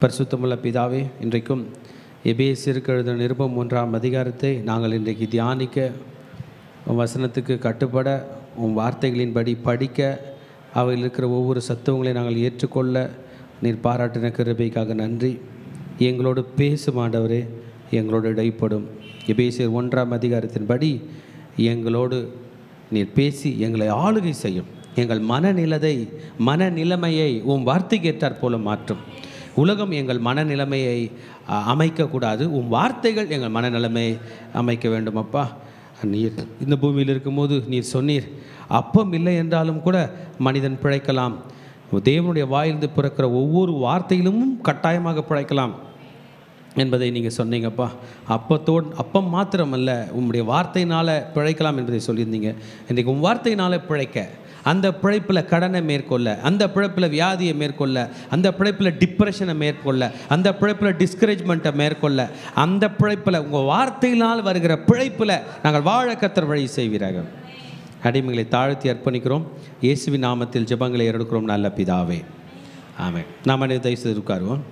பரிசுத்தமுள்ள பிதாவே, இன்றைக்கும் எபேசியருக்கு எழுதின நிருபம் 1ஆம் அதிகாரத்தை நாங்கள் இன்றைக்கு தியானிக்க, உன் வசனத்துக்கு கட்டுப்பட, உன் வார்த்தைகளின்படி படிக்க, அவையில் இருக்கிற ஒவ்வொரு சத்துவங்களையும் நாங்கள் ஏற்றுக்கொள்ள நீர் பாராட்டின கிருபைக்காக நன்றி. எங்களோடு பேசும் ஆண்டவரே, எங்களோடு இடைப்படும். எபேசியர் 1ஆம் அதிகாரத்தின்படி எங்களோடு நீர் பேசி எங்களை ஆளுகை செய்யும். எங்கள் மனநிலைமையை உன் வார்த்தைக்கு ஏற்றாற் போல மாற்றும். உலகம் எங்கள் மனநிலைமையை அமைக்கக்கூடாது, உன் வார்த்தைகள் எங்கள் மனநிலைமையை அமைக்க வேண்டும். அப்பா, நீர் இந்த பூமியில் இருக்கும்போது நீர் சொன்னீர், அப்பம் இல்லை என்றாலும் கூட மனிதன் பிழைக்கலாம். தேவனுடைய வாயிலிருந்து பிறக்கிற ஒவ்வொரு வார்த்தையிலும் கட்டாயமாக பிழைக்கலாம் என்பதை நீங்கள் சொன்னீங்கப்பா. அப்பம் மாத்திரமல்ல, உங்களுடைய வார்த்தையினால் பிழைக்கலாம் என்பதை சொல்லியிருந்தீங்க. இன்றைக்கு உன் வார்த்தையினால் பிழைக்க, அந்த பிழைப்பில் கடனை மேற்கொள்ள, அந்த பிழைப்பில் வியாதியை மேற்கொள்ள, அந்த பிழைப்பில் டிப்ரெஷனை மேற்கொள்ள, அந்த பிழைப்பில் டிஸ்கரேஜ்மெண்ட்டை மேற்கொள்ள, அந்த பிழைப்பில் உங்கள் வார்த்தையினால் வருகிற பிழைப்பில் நாங்கள் வாழ கர்த்தர் வழி செய்வீராக. அடிமைகளை தாழ்த்தி அர்ப்பணிக்கிறோம். இயேசுவின் நாமத்தில் ஜெபங்களை எடுக்கிறோம் நல்ல பிதாவே, ஆமென். நாம் தயவு செய்து உட்காருவோம்.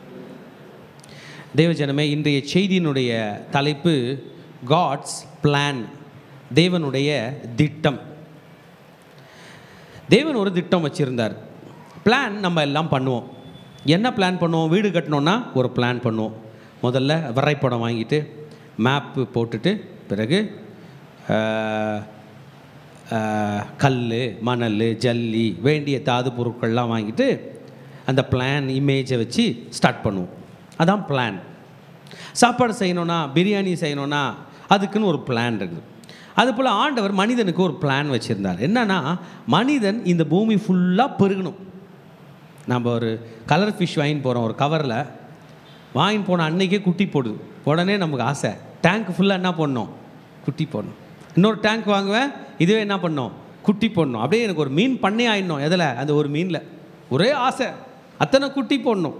தேவஜனமே, இன்றைய செய்தியினுடைய தலைப்பு காட்ஸ் பிளான், தேவனுடைய திட்டம். தேவன் ஒரு திட்டம் வச்சுருந்தார். பிளான் நம்ம எல்லாம் பண்ணுவோம். என்ன பிளான் பண்ணுவோம்? வீடு கட்டணுன்னா ஒரு பிளான் பண்ணுவோம். முதல்ல வரைபடம் வாங்கிட்டு மேப்பு போட்டுட்டு, பிறகு கல், மணல், ஜல்லி, வேண்டிய தாது பொருட்கள்லாம் வாங்கிட்டு அந்த பிளான் இமேஜை வச்சு ஸ்டார்ட் பண்ணுவோம். அதான் பிளான். சாப்பாடு செய்யணுன்னா, பிரியாணி செய்யணுன்னா அதுக்குன்னு ஒரு பிளான் இருக்குது. அதுபோல் ஆண்டவர் மனிதனுக்கு ஒரு பிளான் வச்சுருந்தார். என்னன்னா, மனிதன் இந்த பூமி ஃபுல்லாக பெருகணும். நம்ம ஒரு கலர் ஃபிஷ் வாங்கின்னு போகிறோம், ஒரு கவரில் வாங்கின்னு போன அன்னைக்கே குட்டி போடுது. உடனே நமக்கு ஆசை, டேங்க் ஃபுல்லாக என்ன பண்ணணும்? குட்டி போடணும். இன்னொரு டேங்க் வாங்குவேன், இதுவே என்ன பண்ணணும்? குட்டி போடணும். அப்படியே எனக்கு ஒரு மீன் பண்ணே ஆயிடணும். எதில்? அந்த ஒரு மீனில் ஒரே ஆசை, அத்தனை குட்டி போடணும்,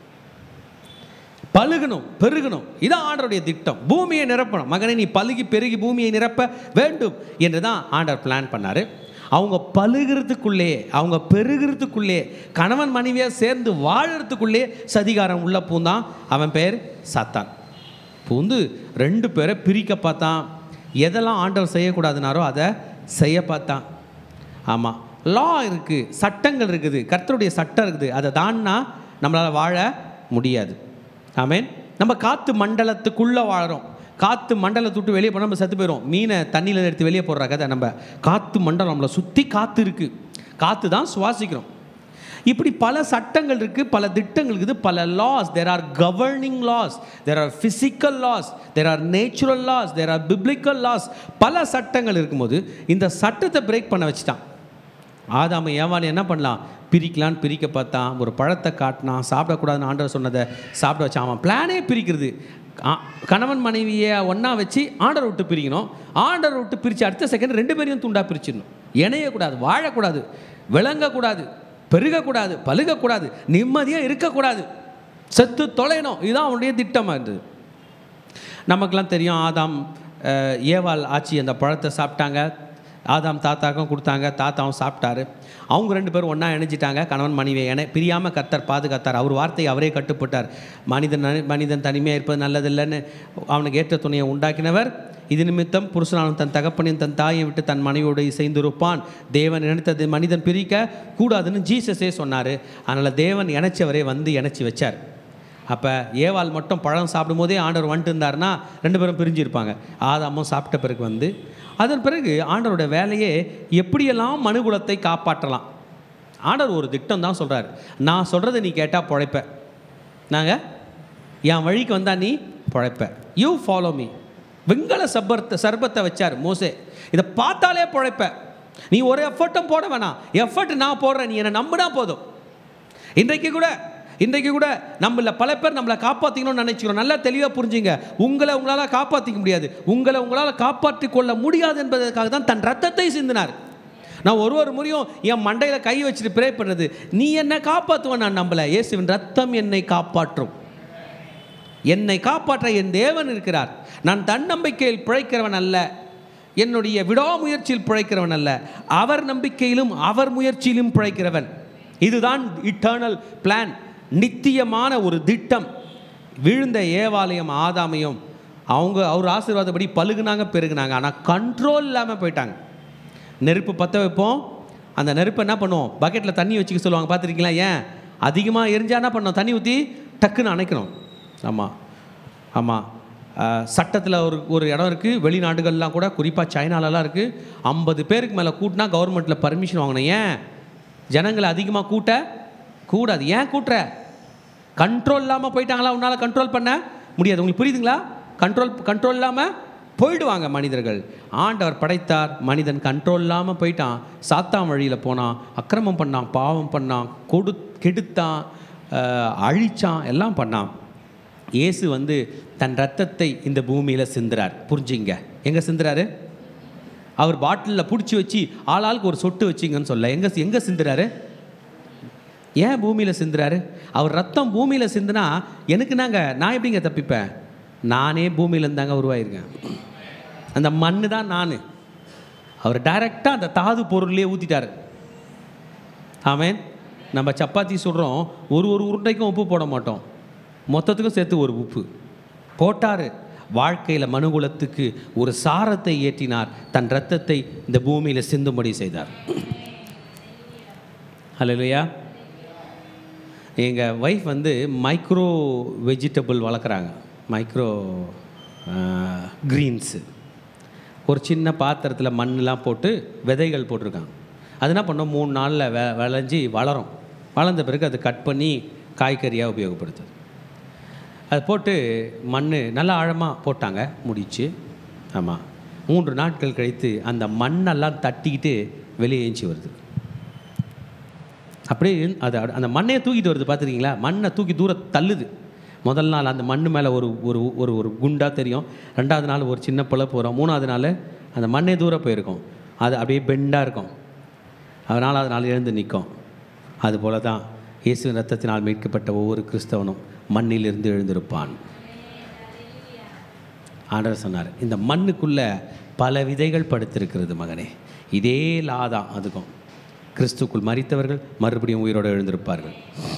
பழுகணும், பெருகணும். இதான் ஆண்டவருடைய திட்டம். பூமியை நிரப்பணும். மகனை, நீ பழுகி பெருகி பூமியை நிரப்ப வேண்டும் என்று தான் ஆண்டவர் பிளான் பண்ணார். அவங்க பழுகிறதுக்குள்ளே, அவங்க பெருகிறதுக்குள்ளே, கணவன் மனைவியாக சேர்ந்து வாழறதுக்குள்ளே சதிகாரம் உள்ள பூந்தான். அவன் பேர் சாத்தான். பூந்து 2 பேரை பிரிக்க பார்த்தான். எதெல்லாம் ஆண்டவர் செய்யக்கூடாதுனாரோ அதை செய்ய பார்த்தான். ஆமாம், லா இருக்குது, சட்டங்கள் இருக்குது, கர்த்தருடைய சட்டம் இருக்குது. அதை தான்னா நம்மளால் வாழ முடியாது. ஆமென். நம்ம காற்று மண்டலத்துக்குள்ளே வாழறோம். காற்று மண்டலத்தை விட்டு வெளியே போனால் நம்ம செத்து போயிடும். மீனை தண்ணியில் எடுத்து வெளியே போடுற கதை. நம்ம காற்று மண்டலம், நம்மளை சுற்றி காற்று இருக்குது, காற்று தான் சுவாசிக்கிறோம். இப்படி பல சட்டங்கள் இருக்குது, பல திட்டங்கள் இருக்குது, பல laws. There are governing laws, there are physical laws, there are natural laws, there are biblical laws. பல சட்டங்கள் இருக்கும்போது இந்த சட்டத்தை பிரேக் பண்ண வச்சுட்டான். ஆதாம் ஏவாள் என்ன பண்ணலாம்? பிரிக்கலான்னு பிரிக்க பார்த்தான். ஒரு பழத்தை காட்டினான், சாப்பிடக்கூடாதுன்னு ஆண்டவர் சொன்னதை சாப்பிட வச்சான். அவன் பிளானே பிரிக்கிறது. கணவன் மனைவியை ஒன்றா வச்சு ஆண்டவர் விட்டு பிரிக்கணும். ஆண்டவர் விட்டு பிரித்து அடுத்த செகண்ட் 2 பேரையும் துண்டாக பிரிச்சிடணும். இணையக்கூடாது, வாழக்கூடாது, விளங்கக்கூடாது, பெருகக்கூடாது, பழுகக்கூடாது, நிம்மதியாக இருக்கக்கூடாது, செத்து தொலைணும். இதுதான் அவனுடைய திட்டமாக இருந்தது. நமக்கெல்லாம் தெரியும், ஆதாம் ஏவாள் ஆச்சி அந்த பழத்தை சாப்பிட்டாங்க. ஆதாம் தாத்தாக்கும் கொடுத்தாங்க, தாத்தாவும் சாப்பிட்டாரு. அவங்க 2 பேரும் ஒன்றா இணைஞ்சிட்டாங்க. கணவன் மனைவியை பிரியாமல் கர்த்தர் பாதுகாத்தார். அவர் வார்த்தையை அவரே கட்டுப்பட்டார். மனிதன் தனிமையாக இருப்பது நல்லதில்லைன்னு அவனுக்கு ஏற்ற துணையை உண்டாக்கினவர். இது நிமித்தம் புருஷனாலும் தன் தகப்பனையும் தன் தாயை விட்டு தன் மனைவியோடு இசைந்திருப்பான். தேவன் நினைத்தது மனிதன் பிரிக்க கூடாதுன்னு ஜீசஸே சொன்னார். அதனால் தேவன் இணைச்சவரே வந்து இணைச்சி வச்சார். அப்போ ஏவாள் மட்டும் பழம் சாப்பிடும் போதே ஆண்டவர் வந்துட்டு இருந்தார்னா 2 பேரும் பிரிஞ்சிருப்பாங்க. ஆதாமும் சாப்பிட்ட பிறகு வந்து, அதன் பிறகு ஆண்டவரோட வேலையே எப்படியெல்லாம் மனுகுலத்தை காப்பாற்றலாம். ஆண்டவர் ஒரு திட்டம் தான் சொல்கிறார். நான் சொல்கிறத நீ கேட்டால் பிழைப்ப, நாங்கள் என் வழிக்கு வந்தால் நீ பிழைப்ப, யூ ஃபாலோ மீ. வெங்கல சர்பத்தை வச்சார் மோசே. இதை பார்த்தாலே பிழைப்ப. நீ ஒரு எஃபர்ட்டும் போட வேணாம், எஃபர்ட் நான் போடுறேன், நீ என்னை நம்பினா போதும். இன்றைக்கு கூட நம்மள பல பேர் நம்மளை காப்பாற்றிக்கணும்னு நினைக்கிறோம். நல்லா தெளிவாக புரிஞ்சுங்க, உங்களால் காப்பாற்றிக்க முடியாது. உங்களால் காப்பாற்றிக் கொள்ள முடியாது என்பதற்காக தான் தன் ரத்தத்தை சிந்தினார். நான் ஒரு முறையும் என் மண்டையில் கை வச்சுட்டு ப்ரே பண்ணுறது, நீ என்னை காப்பாற்றுவேன் நான் நம்பலை. இயேசுவின் ரத்தம் என்னை காப்பாற்றும். என்னை காப்பாற்ற என் தேவன் இருக்கிறார். நான் தன்னம்பிக்கையில் பிழைக்கிறவன் அல்ல, என்னுடைய விடாமுயற்சியில் பிழைக்கிறவன் அல்ல, அவர் நம்பிக்கையிலும் அவர் முயற்சியிலும் பிழைக்கிறவன். இதுதான் இட்டர்னல் பிளான். நித்தியமான ஒரு திட்டம். விழுந்த ஏவாளையும் ஆதாமையும் அவர் ஆசீர்வாதப்படி பழுகுனாங்க, பெருகுனாங்க. ஆனால் கண்ட்ரோல் இல்லாமல் போயிட்டாங்க. நெருப்பு பற்ற வைப்போம், அந்த நெருப்பை என்ன பண்ணுவோம், பக்கெட்டில் தண்ணி வச்சுக்க சொல்லுவாங்க, பார்த்துருக்கீங்களா? ஏன் அதிகமாக எரிஞ்சா என்ன பண்ணோம், தண்ணி ஊற்றி டக்குன்னு அணைக்கணும். ஆமாம் ஆமாம். சட்டத்தில் ஒரு இடம் இருக்குது, வெளிநாடுகள்லாம் கூட, குறிப்பாக சைனாலலாம் இருக்குது. 50 பேருக்கு மேலே கூட்டினா கவர்மெண்ட்டில் பர்மிஷன் வாங்கணும். ஏன் ஜனங்களை அதிகமாக கூடாது. ஏன் கூட்டுற? கண்ட்ரோல் இல்லாமல் போயிட்டாங்களா? உன்னால் கண்ட்ரோல் பண்ண முடியாது. உங்களுக்கு புரியுதுங்களா? கண்ட்ரோல் இல்லாமல் போயிடுவாங்க மனிதர்கள். ஆண்டவர் படைத்தார், மனிதன் கண்ட்ரோல் இல்லாமல் போயிட்டான். சாத்தான் வழியில் போனான், அக்கிரமம் பண்ணான், பாவம் பண்ணான், கெடுத்தான், அழிச்சான், எல்லாம் பண்ணான். இயேசு தன் ரத்தத்தை இந்த பூமியில் சிந்துறார். புரிஞ்சுங்க, எங்கே சிந்துறாரு? அவர் பாட்டிலில் பிடிச்சி வச்சு ஆளாளுக்கு ஒரு சொட்டு வச்சிங்கன்னு சொல்ல, எங்கே சிந்துறாரு? ஏன் பூமியில் சிந்துறாரு? அவர் ரத்தம் பூமியில் சிந்துனா நான் எப்படிங்க தப்பிப்பேன்? நானே பூமியிலேருந்து தாங்க உருவாயிருக்கேன். அந்த மண்ணு தான் நான். அவர் டைரெக்டாக அந்த தாது பொருள்லேயே ஊற்றிட்டார். ஆமேன். நம்ம சப்பாத்தி சுடுறோம், ஒரு உருண்டைக்கும் உப்பு போட மாட்டோம், மொத்தத்துக்கும் சேர்த்து ஒரு உப்பு போட்டார். வாழ்க்கையில் மனுகுலத்துக்கு ஒரு சாரத்தை ஏற்றினார், தன் ரத்தத்தை இந்த பூமியில் சிந்தும்படி செய்தார். ஹல்லேலூயா. எங்கள் ஒய்ஃப் மைக்ரோ வெஜிடபிள் வளர்க்குறாங்க, மைக்ரோ க்ரீன்ஸு. ஒரு சின்ன பாத்திரத்தில் மண்ணெலாம் போட்டு விதைகள் போட்டிருக்காங்க. அது என்ன பண்ணோம், 3 நாளில் விளைஞ்சி வளரும். வளர்ந்த பிறகு அது கட் பண்ணி காய்கறியாக உபயோகப்படுத்துது. அது போட்டு மண் நல்லா ஆழமாக போட்டாங்க, முடிச்சு. ஆமாம், 3 நாட்கள் கழித்து அந்த மண்ணெல்லாம் தட்டிக்கிட்டு வெளியே ஏஞ்சி வருது. அப்படியே அது அந்த மண்ணையை தூக்கிட்டு வருது, பார்த்துருக்கீங்களா? மண்ணை தூக்கி தூரம் தள்ளுது. முதல் நாள் அந்த மண் மேலே ஒரு ஒரு ஒரு குண்டாக தெரியும், 2வது நாள் ஒரு சின்ன பிழப்பு வரும், 3வது நாள் அந்த மண்ணே தூரம் போயிருக்கும், அது அப்படியே பெண்டாக இருக்கும். 4வது நாள் எழுந்து நிற்கும். அதுபோல தான் இயேசுவின் ரத்தத்தினால் மீட்கப்பட்ட ஒவ்வொரு கிறிஸ்தவனும் மண்ணிலிருந்து எழுந்திருப்பான். ஆண்டவர் சொன்னார், இந்த மண்ணுக்குள்ளே பல விதைகள் படுத்திருக்கிறது மகனே. இதே லாதான் அதுக்கும். கிறிஸ்துக்குள் மரித்தவர்கள் மறுபடியும் உயிரோடு எழுந்திருப்பார்கள்.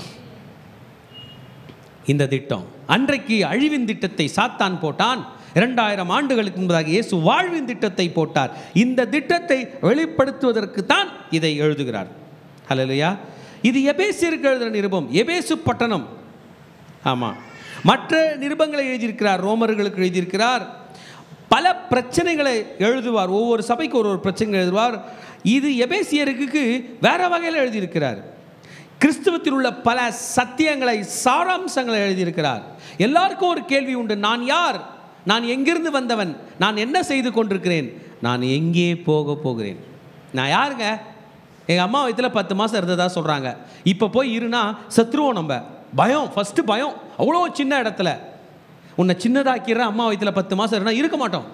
இந்த திட்டம், அன்றைக்கு அழிவின் திட்டத்தை சாத்தான் போட்டான். 2000 ஆண்டுகளுக்கு முன்பதாக இயேசு வாழ்வின் திட்டத்தை போட்டார். இந்த திட்டத்தை வெளிப்படுத்துவதற்கு தான் இதை எழுதுகிறார். ஹல்லேலூயா. இது எபேசியருக்கு எழுதுகிற நிருபம், எபேசு பட்டணம். ஆமாம், மற்ற நிருபங்களை எழுதியிருக்கிறார், ரோமர்களுக்கு எழுதியிருக்கிறார், பல பிரச்சனைகளை எழுதுவார், ஒவ்வொரு சபைக்கு ஒரு பிரச்சனை எழுதுவார். இது எபேசியருக்கு வேற வகையில் எழுதியிருக்கிறார். கிறிஸ்துவத்தில் உள்ள பல சத்தியங்களை, சாராம்சங்களை எழுதியிருக்கிறார். எல்லாருக்கும் ஒரு கேள்வி உண்டு, நான் யார்? நான் எங்கிருந்து வந்தவன்? நான் என்ன செய்து கொண்டிருக்கிறேன்? நான் எங்கே போகிறேன்? நான் யாருங்க? எங்கள் அம்மா வயிற்றில் 10 மாதம் இருந்ததா சொல்கிறாங்க. இப்போ போய் இருனா செத்துருவோம். நம்ம பயம், ஃபஸ்ட்டு பயம். அவ்வளோ சின்ன இடத்துல உன்னை சின்னதாக்கிற அம்மா வயிற்றில் 10 மாதம் இருந்தால் இருக்க மாட்டோம்.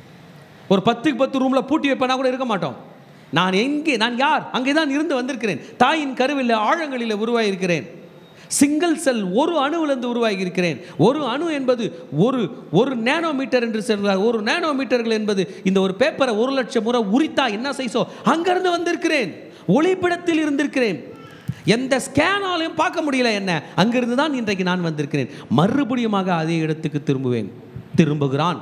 ஒரு 10க்கு 10 ரூமில் பூட்டி வைப்பேனா கூட இருக்க மாட்டோம். நான் எங்கே, நான் யார்? அங்கே தான் இருந்து வந்திருக்கிறேன். தாயின் கருவில் ஆழங்களில் உருவாகியிருக்கிறேன். சிங்கிள் செல், ஒரு அணுவிலிருந்து உருவாகி இருக்கிறேன். ஒரு அணு என்பது ஒரு நேனோமீட்டர் என்று சொல்கிறார். 1 நேனோமீட்டர்கள் என்பது இந்த ஒரு பேப்பரை 1,00,000 முறை உரித்தா என்ன செய்சோ அங்கிருந்து வந்திருக்கிறேன். ஒளிப்படத்தில் இருந்திருக்கிறேன். எந்த ஸ்கேனாலையும் பார்க்க முடியல என்ன. அங்கிருந்து தான் இன்றைக்கு நான் வந்திருக்கிறேன். மறுபடியுமாக அதே இடத்துக்கு திரும்புகிறான்.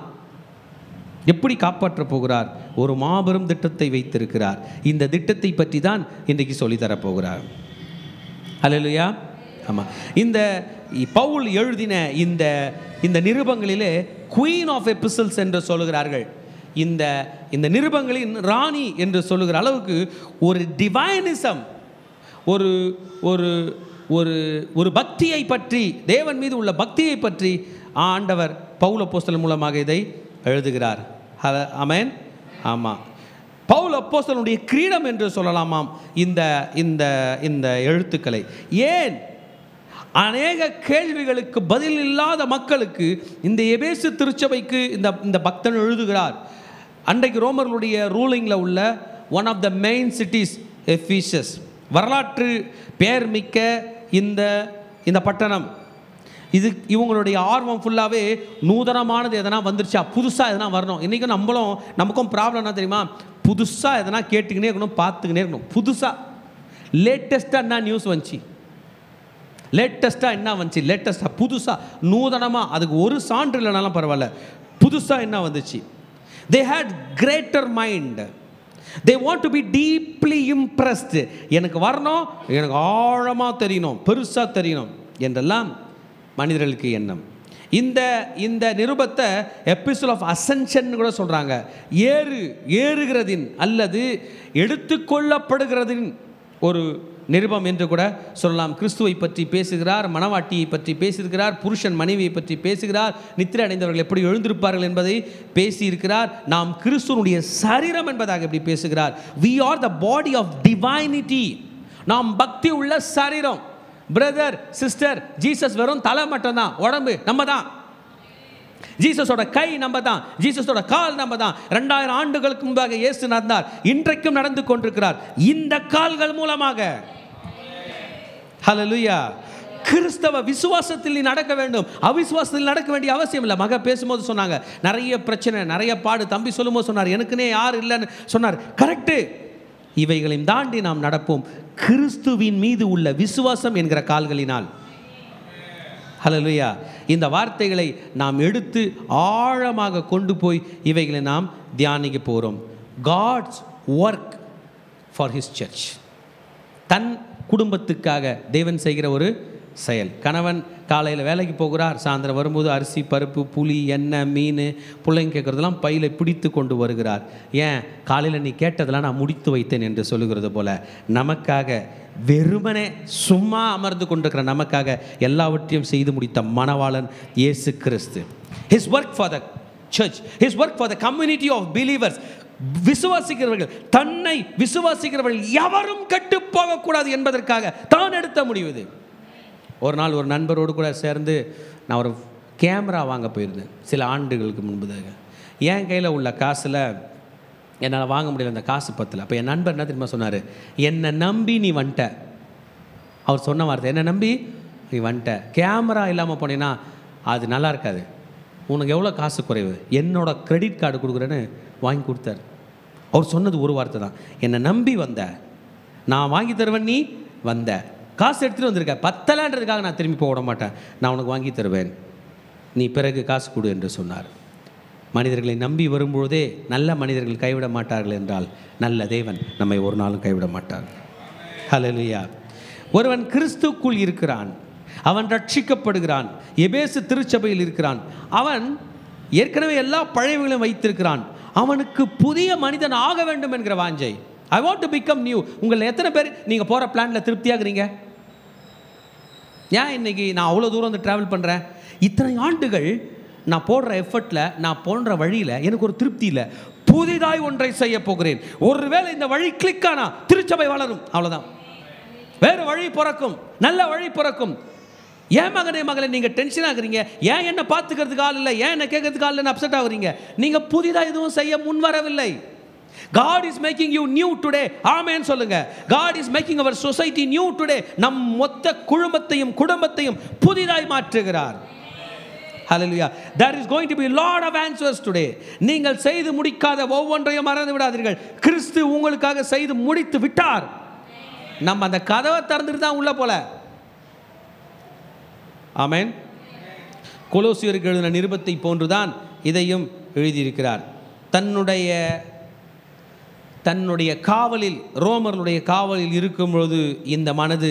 எப்படி காப்பாற்றப் போகிறார்? ஒரு மாபெரும் திட்டத்தை வைத்திருக்கிறார். இந்த திட்டத்தை பற்றி தான் இன்றைக்கு சொல்லித்தரப்போகிறார். ஹல்லேலூயா. ஆமாம், இந்த பவுல் எழுதின இந்த நிருபங்களிலே குயின் ஆஃப் எபிசல்ஸ் என்று சொல்லுகிறார்கள். இந்த நிருபங்களின் ராணி என்று சொல்லுகிற அளவுக்கு ஒரு டிவைனிசம், ஒரு ஒரு ஒரு பக்தியை பற்றி, தேவன் மீது உள்ள பக்தியை பற்றி ஆண்டவர் பவுல் அப்போஸ்தலன் மூலமாக இதை எழுதுகிறார். ஆமென். ஆமாம், பவுல் அப்போஸ்தலனுடைய கிரீடம் என்று சொல்லலாமாம் இந்த இந்த இந்த எழுத்துக்களை. ஏன்? அநேக கேள்விகளுக்கு பதில் இல்லாத மக்களுக்கு இந்த எபேசு திருச்சபைக்கு இந்த பக்தன் எழுதுகிறார். அன்றைக்கு ரோமர்களுடைய ரூலிங்கில் உள்ள one of the main cities Ephesus. வரலாற்று பெயர் மிக்க இந்த பட்டணம். இவங்களுடைய ஆர்வம் ஃபுல்லாகவே நூதனமானது எதனா வந்துருச்சா, புதுசாக எதனா வரணும். இன்றைக்கும் நமக்கும் ப்ராப்ளம் என்ன தெரியுமா? புதுசாக எதனா கேட்டுக்கினே இருக்கணும், பார்த்துக்கினே இருக்கணும். புதுசாக லேட்டஸ்ட்டாக என்ன நியூஸ் வந்துச்சு, லேட்டஸ்ட்டாக என்ன வந்துச்சு, லேட்டஸ்ட்டாக புதுசாக நூதனமாக, அதுக்கு ஒரு சான்று இல்லைனாலும் பரவாயில்ல, புதுசாக என்ன வந்துச்சு. They had greater mind. They want to be deeply impressed. எனக்கு வரணும், எனக்கு ஆழமாக தெரியணும், பெருசாக தெரியணும் என்றெல்லாம் மனிதர்களுக்கு எண்ணம். இந்த நிருபத்தை எபிசோட் ஆஃப் அசென்ஷன் கூட சொல்கிறாங்க. ஏறுகிறதின் அல்லது எடுத்துக்கொள்ளப்படுகிறதின் ஒரு நிருபம் என்று கூட சொல்லலாம். கிறிஸ்துவை பற்றி பேசுகிறார், மணவாட்டியை பற்றி பேசியிருக்கிறார், புருஷன் மனைவியை பற்றி பேசுகிறார், நித்திரை அடைந்தவர்கள் எப்படி எழுந்திருப்பார்கள் என்பதை பேசியிருக்கிறார், நாம் கிறிஸ்துவனுடைய சரீரம் என்பதாக எப்படி பேசுகிறார். We are the body of divinity. நாம் பக்தி உள்ள சரீரம். பிரதர் சிஸ்டர், ஜீசஸ் வெறும் தலை மட்டும்தான், உடம்பு நம்ம தான். ஜீசஸோட கை நம்ம தான், ஜீசஸோட கால் நம்ம தான். 2000 ஆண்டுகளுக்கு முன்பாக இயேசு நடந்தார், இன்றைக்கும் நடந்து கொண்டிருக்கிறார் இந்த கால்கள் மூலமாக. ஹல்லேலூயா. கிறிஸ்தவ விசுவாசத்தில் நீ நடக்க வேண்டும், அவிசுவாசத்தில் நடக்க வேண்டிய அவசியம் இல்லை. மக பேசும்போது சொன்னாங்க, நிறைய பிரச்சனை, நிறைய பாடு. தம்பி சொல்லும்போது சொன்னார், எனக்குன்னே யார் இல்லைன்னு சொன்னார். கரெக்டு. இவைகளையும் தாண்டி நாம் நடப்போம் கிறிஸ்துவின் மீது உள்ள விசுவாசம் என்கிற கால்களினால். ஹல்லேலூயா. இந்த வார்த்தைகளை நாம் எடுத்து ஆழமாக கொண்டு போய் இவைகளை நாம் தியானிக்க போகிறோம். God's work for his church. தன் குடும்பத்துக்காக தேவன் செய்கிற ஒரு செயல். கணவன் காலையில் வேலைக்கு போகிறார், சாயந்தரம் வரும்போது அரிசி பருப்பு புளி எண்ணெய் மீன் பிள்ளைங்க கேட்குறதெல்லாம் பையில பிடித்து கொண்டு வருகிறார். ஏன்? காலையில் நீ கேட்டதெல்லாம் நான் முடித்து வைத்தேன் என்று சொல்லுகிறது போல நமக்காக வெறுமனே சும்மா அமர்ந்து கொண்டிருக்கிற நமக்காக எல்லாவற்றையும் செய்து முடித்த மணவாளன் இயேசு கிறிஸ்து. His work for the church, his work for the community of believers. விசுவாசிக்கிறவர்கள், தன்னை விசுவாசிக்கிறவர்கள் எவரும் கெட்டு போகக்கூடாது என்பதற்காக தான் எடுத்த முடிவு இது. ஒரு நாள் ஒரு நண்பரோடு கூட சேர்ந்து நான் ஒரு கேமரா வாங்க போயிருந்தேன் சில ஆண்டுகளுக்கு முன்பதாக. என் கையில் உள்ள காசில் என்னால் வாங்க முடியல, அந்த காசு பத்தல. அப்போ என் நண்பர் என்ன தெரியுமா சொன்னார், என்னை நம்பி நீ வந்துட்ட. அவர் சொன்ன வார்த்தை, என்னை நம்பி நீ வந்துட்ட, கேமரா இல்லாமல் போனீங்கன்னா அது நல்லா இருக்காது, உனக்கு எவ்வளோ காசு குறைவு, என்னோட கிரெடிட் கார்டு கொடுக்குறேன்னு வாங்கி கொடுத்தார். அவர் சொன்னது ஒரு வார்த்தை தான், என்னை நம்பி வந்த, நான் வாங்கி தருவேன், நீ வந்த, காசு எடுத்துகிட்டு வந்திருக்க, பத்தலான்றதுக்காக நான் திரும்பி போக விட மாட்டேன், நான் உனக்கு வாங்கி தருவேன், நீ பிறகு காசு கொடு என்று சொன்னார். மனிதர்களை நம்பி வரும்பொழுதே நல்ல மனிதர்கள் கைவிட மாட்டார்கள் என்றால் நல்ல தேவன் நம்மை ஒரு நாளும் கைவிட மாட்டார். ஹல்லேலூயா. ஒருவன் கிறிஸ்துக்குள் இருக்கிறான், அவன் ரட்சிக்கப்படுகிறான், எபேசு திருச்சபையில் இருக்கிறான், அவன் ஏற்கனவே எல்லா பழையவைகளையும் வைத்திருக்கிறான், அவனுக்கு புதிய மனிதன் ஆக வேண்டும் என்கிற வாஞ்சை. I want to become new. உங்களை எத்தனை பேர் நீங்கள் போகிற பிளானில் திருப்தியாகிறீங்க? ஏன் இன்னைக்கு நான் அவ்வளோ தூரம் வந்து ட்ராவல் பண்ணுறேன், இத்தனை ஆண்டுகள் நான் போடுற எஃபர்ட்டில், நான் போன்ற வழியில் எனக்கு ஒரு திருப்தி இல்லை, புதிதாய் ஒன்றை செய்ய போகிறேன். ஒருவேளை இந்த வழி கிளிக் ஆனா திருச்சபை வளரும், அவ்வளோதான். வேறு வழி பிறக்கும், நல்ல வழி பிறக்கும். ஏன் மகனே மகளே நீங்கள் டென்ஷன் ஆகுறீங்க? ஏன் என்ன பார்த்துக்கிறதுக்கு ஆள் இல்லை, ஏன் என்ன கேட்கறதுக்கு ஆள் இல்லைன்னு அப்செட் ஆகுறீங்க? நீங்கள் புதிதாக எதுவும் செய்ய முன் வரவில்லை. God is making you new today. ஆமென் சொல்லுங்க. God is making our society new today. நம் மொத்த குடும்பத்தையும் புதிதாய் மாற்றுகிறார். Hallelujah. There is going to be a lot of answers today. நீங்கள் செய்து முடிக்காத ஒவ்வொன்றையும் மறந்து விடாதீர்கள். கிறிஸ்து உங்களுக்காக செய்து முடித்து விட்டார். நம்ம அந்த கதவை திறந்துட்டு தான் உள்ள போல. ஆமென். கொலோசியருக்கு எழுதின நிருபத்தை போன்றுதான் இதையும் எழுதியிருக்கிறார். தன்னுடைய காவலில், ரோமர்களுடைய காவலில் இருக்கும் பொழுது இந்த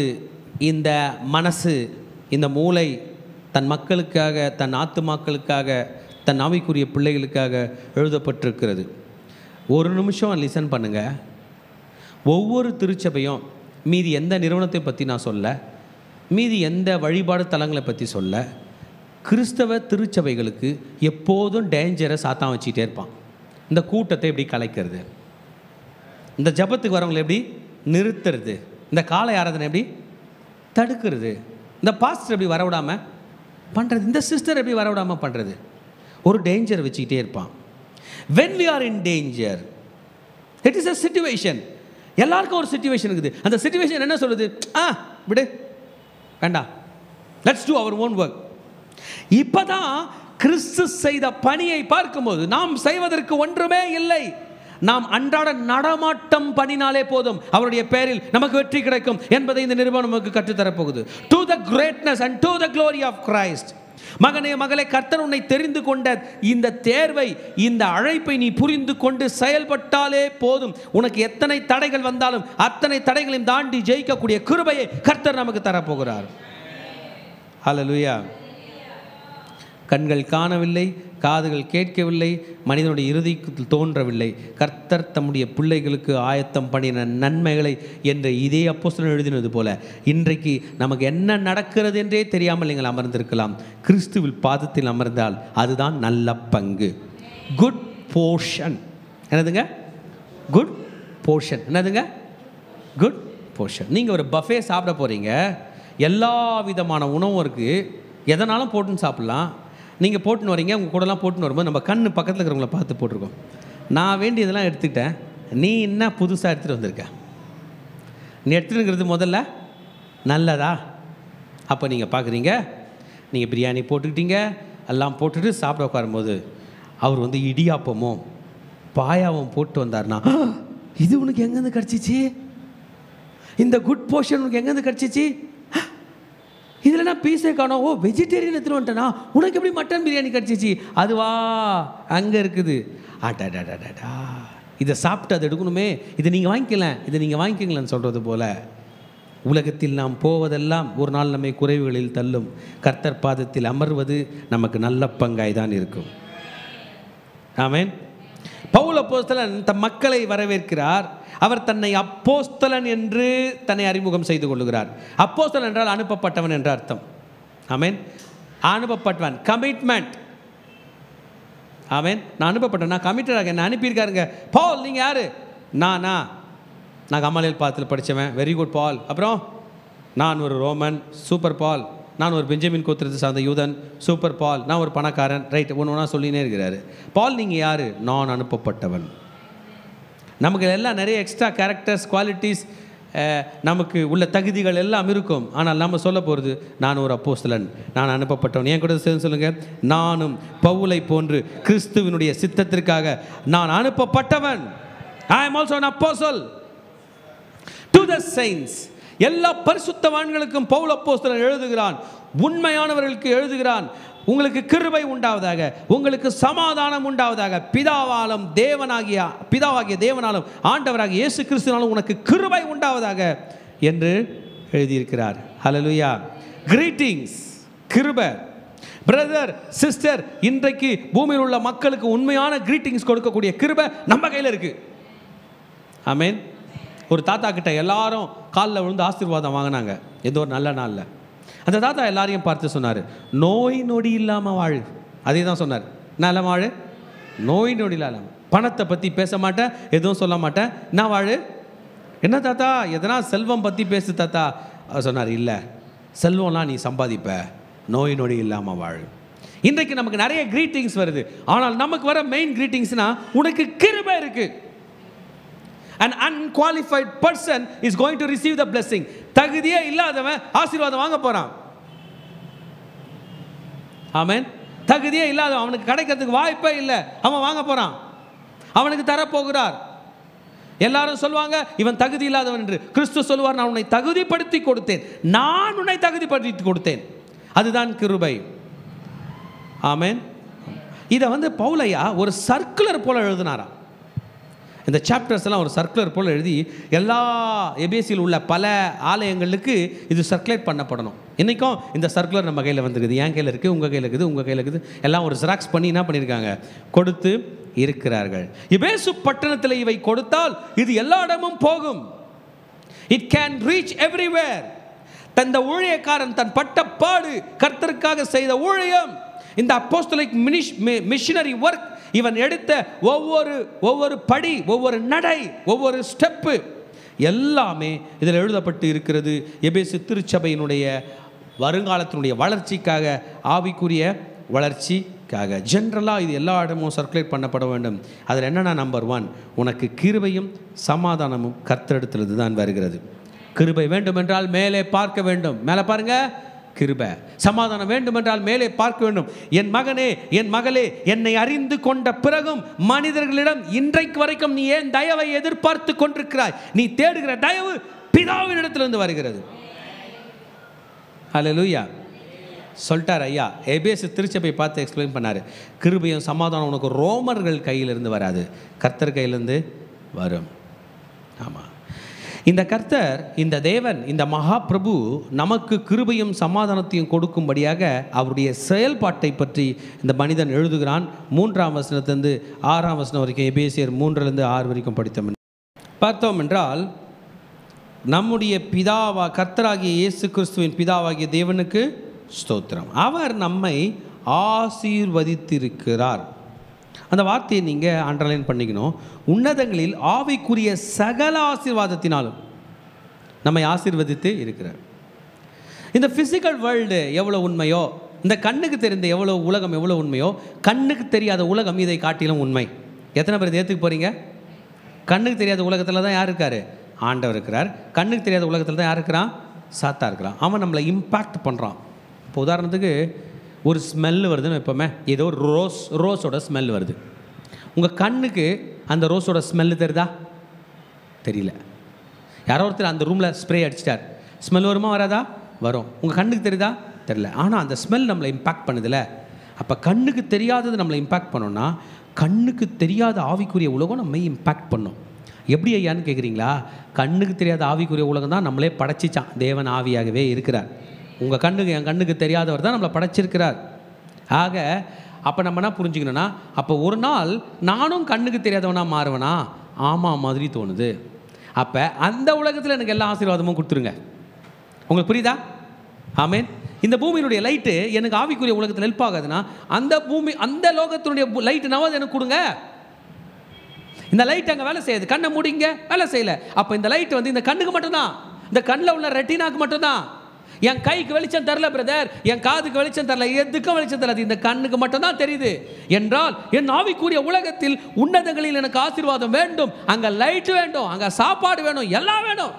மனசு, இந்த மூளை தன் மக்களுக்காக, தன் ஆத்துமாக்களுக்காக, தன் ஆவிக்குரிய பிள்ளைகளுக்காக எழுதப்பட்டிருக்கிறது. ஒரு நிமிஷம் லிசன் பண்ணுங்க. ஒவ்வொரு திருச்சபையும், மீதி எந்த நிறுவனத்தை பற்றி நான் சொல்ல, மீதி எந்த வழிபாடு தலங்களை பற்றி சொல்ல, கிறிஸ்தவ திருச்சபைகளுக்கு எப்போதும் டேஞ்சரை சாத்தான் வச்சுக்கிட்டே இருப்பான். இந்த கூட்டத்தை எப்படி கலைக்கிறது, இந்த ஜபத்துக்கு வரவங்களை எப்படி நிறுத்துறது, இந்த காலை ஆராதனை எப்படி தடுக்கிறது, இந்த பாஸ்டர் எப்படி வரவிடாமல் பண்ணுறது, இந்த சிஸ்டர் எப்படி வரவிடாமல் பண்ணுறது, ஒரு டேஞ்சர் வச்சுக்கிட்டே இருப்பான். when we are in danger, it is a situation. எல்லாருக்கும் ஒரு சிச்சுவேஷன் இருக்குது. அந்த சிச்சுவேஷன் என்ன சொல்லுது? விடு, வேண்டாம், let's do our own work. இப்போதான் கிறிஸ்து செய்த பணியை பார்க்கும்போது நாம் செய்வதற்கு ஒன்றுமே இல்லை. நாம் அன்றாட நடமாட்டம் பண்ணினாலே போதும், அவருடைய பெயரில் நமக்கு வெற்றி கிடைக்கும் என்பதை இந்த நிருபம் நமக்கு கற்றுத்தரப்போகுது. To the greatness and to the glory of Christ. மகனே மகளே, கர்த்தர் உன்னை தெரிந்து கொண்ட இந்த தேர்வை, இந்த அழைப்பை நீ புரிந்து கொண்டு செயல்பட்டாலே போதும். உனக்கு எத்தனை தடைகள் வந்தாலும் அத்தனை தடைகளையும் தாண்டி ஜெயிக்கக்கூடிய கிருபையை கர்த்தர் நமக்கு தரப்போகிறார். ஹல்லேலூயா. கண்கள் காணவில்லை, காதுகள் கேட்கவில்லை, மனிதனுடைய இறுதிக்கு தோன்றவில்லை, கர்த்தர் தம்முடைய பிள்ளைகளுக்கு ஆயத்தம் பண்ணின நன்மைகளை என்று இதே அப்போஸ்தலன் எழுதினது போல இன்றைக்கு நமக்கு என்ன நடக்கிறது என்றே தெரியாமல் நீங்கள் அமர்ந்திருக்கலாம். கிறிஸ்துவில் பாதத்தில் அமர்ந்தால் அதுதான் நல்ல பங்கு. Good portion. என்னதுங்க? Good portion. என்னதுங்க? Good portion. நீங்கள் ஒரு பஃபே சாப்பிட போகிறீங்க, எல்லா விதமான உணவும் இருக்குது, எதனாலும் போட்டுன்னு சாப்பிட்லாம். நீங்கள் போட்டுன்னு வரீங்க, உங்கள் கூடலாம் போட்டுன்னு வரும்போது நம்ம கண் பக்கத்தில் இருக்கிறவங்கள பார்த்து போட்டிருக்கோம். நான் வேண்டியதெல்லாம் எடுத்துக்கிட்டேன், நீ என்ன புதுசாக எடுத்துகிட்டு வந்திருக்க? நீ எடுத்துருக்கிறது முதல்ல நல்லதா? அப்போ நீங்கள் பார்க்குறீங்க, நீங்கள் பிரியாணி போட்டுக்கிட்டீங்க, எல்லாம் போட்டுட்டு சாப்பிட உட்காரும்போது அவர் வந்து இடியாப்பமும் பாயாவும் போட்டு வந்தார்னா, இது உனக்கு எங்கேருந்து கிடச்சிச்சு? இந்த குட் போர்ஷன் உனக்கு எங்கேருந்து கிடச்சிச்சு? இதில் நான் பீஸே காணோம். ஓ, வெஜிடேரியன் எடுத்துகிட்டு வந்துட்டேனா? உனக்கு எப்படி மட்டன் பிரியாணி கிடச்சிச்சு? அதுவா அங்கே இருக்குது. ஆட்டாடாடாடா, இதை சாப்பிட்டு அதை எடுக்கணுமே, இதை நீங்கள் வாங்கிக்கலாம், இதை நீங்கள் வாங்கிக்கங்களான்னு சொல்கிறது போல் உலகத்தில் நாம் போவதெல்லாம் ஒரு நாள் நம்மை குறைவுகளில் தள்ளும். கர்த்தர் பாதத்தில் அமர்வது நமக்கு நல்ல பங்காய் தான் இருக்கும். ஆமென். பவுல் அப்போஸ்தலன் தம் மக்களை வரவேற்கிறார். அவர் தன்னை அப்போஸ்தலன் என்று தன்னை அறிமுகம் செய்து கொள்கிறார். அப்போஸ்தலன் என்றால் அனுப்பப்பட்டவன் என்ற அர்த்தம். ஆமென். அனுப்பப்பட்டவன், கமிட்மெண்ட். ஆமென். நான் அனுப்பப்பட்டேன், நான் கமிட்டடாக என்ன அனுப்பியிருக்காருங்க. பால், நீங்கள் யார்? நான் கமாலியல் பாத்தில் படித்தவன், வெரி குட் பால். அப்புறம் நான் ஒரு ரோமன், சூப்பர் பால். நான் ஒரு பெஞ்சமின் கோத்திரத்தை சார்ந்த யூதன், சூப்பர் பால். நான் ஒரு பணக்காரன், ரைட். ஒன்று ஒன்றா சொல்லினே இருக்கிறாரு. பால், நீங்கள் யார்? நான் அனுப்பப்பட்டவன். நமக்கு எல்லாம் நிறைய எக்ஸ்ட்ரா கேரக்டர்ஸ், குவாலிட்டிஸ், நமக்கு உள்ள தகுதிகள் எல்லாம் இருக்கும். ஆனால் நம்ம சொல்ல போகிறது, நான் ஒரு அப்போஸ்தலன், நான் அனுப்பப்பட்டவன். என் கூட சேர்ந்து சொல்லுங்கள், நானும் பவுலை போன்று கிறிஸ்துவினுடைய சித்தத்திற்காக நான் அனுப்பப்பட்டவன். I am also an apostle to the saints. எல்லா பரிசுத்தவான்களுக்கும் பவுல் அப்போஸ்தலன் எழுதுகிறான், உண்மையானவர்களுக்கு எழுதுகிறான். உங்களுக்கு கிருபை உண்டாவதாக, உங்களுக்கு சமாதானம் உண்டாவதாக, பிதாவாகிய தேவனாலும் ஆண்டவராகிய இயேசு கிறிஸ்துவினாலும் உனக்கு கிருபை உண்டாவதாக என்று எழுதியிருக்கிறார். ஹல்லேலூயா. கிரீட்டிங்ஸ், கிருபை. பிரதர், சிஸ்டர், இன்றைக்கு பூமியில் உள்ள மக்களுக்கு உண்மையான கிரீட்டிங்ஸ் கொடுக்கக்கூடிய கிருபை நம்ம கையில் இருக்கு. ஆமென். ஒரு தாத்தா கிட்ட எல்லாரும் காலில் விழுந்து ஆசீர்வாதம் வாங்கினாங்க ஏதோ ஒரு நல்ல நாளில். அந்த தாத்தா எல்லாரையும் பார்த்து சொன்னார், நோய் நொடி இல்லாமல் வாழு. அதே தான் சொன்னார். நல்ல வாழு, நோய் நொடி இல்லாமல். பணத்தை பற்றி பேச மாட்டேன், எதுவும் சொல்ல மாட்டேன், நான் வாழு. என்ன தாத்தா, எதனா செல்வம் பற்றி பேசு தாத்தா. அவர் சொன்னார், இல்லை, செல்வம்லாம் நீ சம்பாதிப்ப, நோய் நொடி இல்லாமல் வாழு. இன்றைக்கு நமக்கு நிறைய கிரீட்டிங்ஸ் வருது, ஆனால் நமக்கு வர மெயின் கிரீட்டிங்ஸ்னா, உனக்கு கிருபை இருக்கு. An unqualified person is going to receive the blessing. தகுதியே இல்லாதவன் ஆசீர்வாதம் வாங்க போறான். ஆமென். தகுதியே இல்லாதவன், அவனுக்கு கிடைக்கிறதுக்கு வாய்ப்பே இல்லை, அவன் வாங்க போறான், அவனுக்கு தரப்போகிறார். எல்லாரும் சொல்லுவாங்க இவன் தகுதி இல்லாதவன் என்று. கிறிஸ்து சொல்லுவார், நான் உன்னை தகுதிப்படுத்தி கொடுத்தேன், நான் உன்னை தகுதிப்படுத்தி கொடுத்தேன். அதுதான் கிருபை. ஆமென். இதை வந்து பவுலையா ஒரு சர்க்குலர் போல எழுதினாரா. இந்த சாப்டர்ஸ் எல்லாம் ஒரு சர்க்குலர் போல் எழுதி எல்லா எபேசியில் உள்ள பல ஆலயங்களுக்கு இது சர்க்குலேட் பண்ணப்படணும். இன்றைக்கும் இந்த சர்க்குலர் நம்ம கையில் வந்துருக்குது, என் கையில் இருக்குது, உங்கள் கையில் இருக்குது, உங்கள் கையில் இருக்குது. எல்லாம் ஒரு ஜெராக்ஸ் பண்ணி என்ன பண்ணியிருக்காங்க, கொடுத்து இருக்கிறார்கள். எபேசு பட்டணத்தில் இவை கொடுத்தால் இது எல்லா இடமும் போகும். It can reach everywhere. தந்த ஊழியக்காரன் தன் பட்ட பாடு, கர்த்தருக்காக செய்த ஊழியம், இந்த அப்போஸ்தலிக் மிஷனரி ஒர்க், இவன் எடுத்த ஒவ்வொரு படி, ஒவ்வொரு நடை, ஒவ்வொரு ஸ்டெப்பு எல்லாமே இதில் எழுதப்பட்டு இருக்கிறது. எபேசு திருச்சபையினுடைய வருங்காலத்தினுடைய வளர்ச்சிக்காக, ஆவிக்குரிய வளர்ச்சிக்காக. ஜென்ரலாக இது எல்லா இடமும் சர்க்குலேட் பண்ணப்பட வேண்டும். அதில் என்னென்னா, நம்பர் 1, உனக்கு கிருபையும் சமாதானமும் கர்த்தரிடத்திலிருந்து தான் வருகிறது. கிருபை வேண்டும் என்றால் மேலே பார்க்க வேண்டும். மேலே பாருங்க, கிருபை. சமாதானம் வேண்டுமென்றால் மேலே பார்க்க வேண்டும். என் மகனே, என் மகளே, என்னை அறிந்து கொண்ட பிறகும் மனிதர்களிடம் இன்றைக்கு வரைக்கும் நீ ஏன் தயவை எதிர்பார்த்து கொண்டிருக்கிறாய்? நீ தேடுகிற தயவு பிதாவினிடத்திலிருந்து வருகிறது. ஹல்லேலூயா. சொல்லிட்டார் ஐயா. எபேசு திருச்சபை பார்த்து எக்ஸ்பிளைன் பண்ணார். கிருபையும் சமாதானம் உனக்கு ரோமர்கள் கையிலிருந்து வராது, கர்த்தர் கையிலிருந்து வரும். ஆமாம், இந்த கர்த்தர், இந்த தேவன், இந்த மகா பிரபு நமக்கு கிருபையும் சமாதானத்தையும் கொடுக்கும்படியாக அவருடைய செயல்பாட்டை பற்றி இந்த மனிதன் எழுதுகிறான். 3ஆம் வசனத்திலிருந்து 6ஆம் வசனம் வரைக்கும், எபேசியர் 3லிருந்து 6 வரைக்கும் பார்த்தோம் என்றால், நம்முடைய பிதாவா கர்த்தராகிய இயேசு கிறிஸ்துவின் பிதாவாகிய தேவனுக்கு ஸ்தோத்திரம். அவர் நம்மை ஆசீர்வதித்திருக்கிறார். அந்த வார்த்தையை நீங்கள் அண்டர்லைன் பண்ணிக்கணும். உன்னதங்களில் ஆவிக்குரிய சகல ஆசீர்வாதத்தினாலும் நம்மை ஆசீர்வதித்து இருக்கிறார். இந்த ஃபிசிக்கல் வேர்ல்டு எவ்வளோ உண்மையோ, இந்த கண்ணுக்கு தெரிந்த எவ்வளோ உலகம் எவ்வளோ உண்மையோ, கண்ணுக்கு தெரியாத உலகம் இதை காட்டிலும் உண்மை. எத்தனை பேர் ஏற்றுக்கு போகிறீங்க? கண்ணுக்கு தெரியாத உலகத்தில் தான் யார் இருக்கார்? ஆண்டவர் இருக்கிறார். கண்ணுக்கு தெரியாத உலகத்தில் தான் யார் இருக்கிறான்? சாத்தா இருக்கிறான். அவன் நம்மளை இம்பேக்ட் பண்ணுறான். இப்போ உதாரணத்துக்கு ஒரு ஸ்மெல்லு வருதுன்னு எப்போவுமே, ஏதோ ஒரு ரோஸோட ஸ்மெல் வருது. உங்கள் கண்ணுக்கு அந்த ரோஸோட ஸ்மெல்லு தெரியுதா? தெரியல. யாரோ ஒருத்தர் அந்த ரூமில் ஸ்ப்ரே அடிச்சிட்டார், ஸ்மெல் வருமா வராதா? வரும். உங்கள் கண்ணுக்கு தெரியுதா? தெரியல. ஆனால் அந்த ஸ்மெல் நம்மளை இம்பேக்ட் பண்ணுதில்ல. அப்போ கண்ணுக்கு தெரியாதது நம்மளை இம்பேக்ட் பண்ணோன்னா, கண்ணுக்கு தெரியாத ஆவிக்குரிய உலகம் நம்ம இம்பேக்ட் பண்ணோம். எப்படி ஐயான்னு கேட்குறீங்களா? கண்ணுக்கு தெரியாத ஆவிக்குரிய உலகம் தான் நம்மளே படைச்சிச்சான். தேவன் ஆவியாகவே இருக்கிறார். உங்கள் கண்ணுக்கு, என் கண்ணுக்கு தெரியாதவர் தான் நம்மளை படைச்சிருக்கிறார். ஆக அப்போ நம்ம என்ன புரிஞ்சுக்கணும்னா, அப்போ ஒரு நாள் நானும் கண்ணுக்கு தெரியாதவனாக மாறுவனா? ஆமாம் மாதிரி தோணுது. அப்போ அந்த உலகத்தில் எனக்கு எல்லா ஆசீர்வாதமும் கொடுத்துருங்க. உங்களுக்கு புரியுதா? ஆமேன். இந்த பூமியினுடைய லைட்டு எனக்கு ஆவிக்குரிய உலகத்தில் ஹெல்ப் ஆகாதுன்னா, அந்த பூமி, அந்த லோகத்தினுடைய லைட்டுனாவது எனக்கு கொடுங்க. இந்த லைட் அங்கே வேலை செய்யுது, கண்ணை மூடிங்க, வேலை செய்யலை. அப்போ இந்த லைட் வந்து இந்த கண்ணுக்கு மட்டும்தான், இந்த கண்ணில் உள்ள ரெட்டினாக்கு மட்டும்தான். என் கைக்கு வெளிச்சம் தரல பிரதர், என் காதுக்கு வெளிச்சம் தரல, எதுக்கும் வெளிச்சம் தரல, இந்த கண்ணுக்கு மட்டும்தான் தெரியுது என்றால், என் ஆவிக்குரிய உலகத்தில் உன்னதங்களில் எனக்கு ஆசீர்வாதம் வேண்டும். அங்கே லைட் வேண்டும், அங்கே சாப்பாடு வேணும், எல்லாம் வேணும்.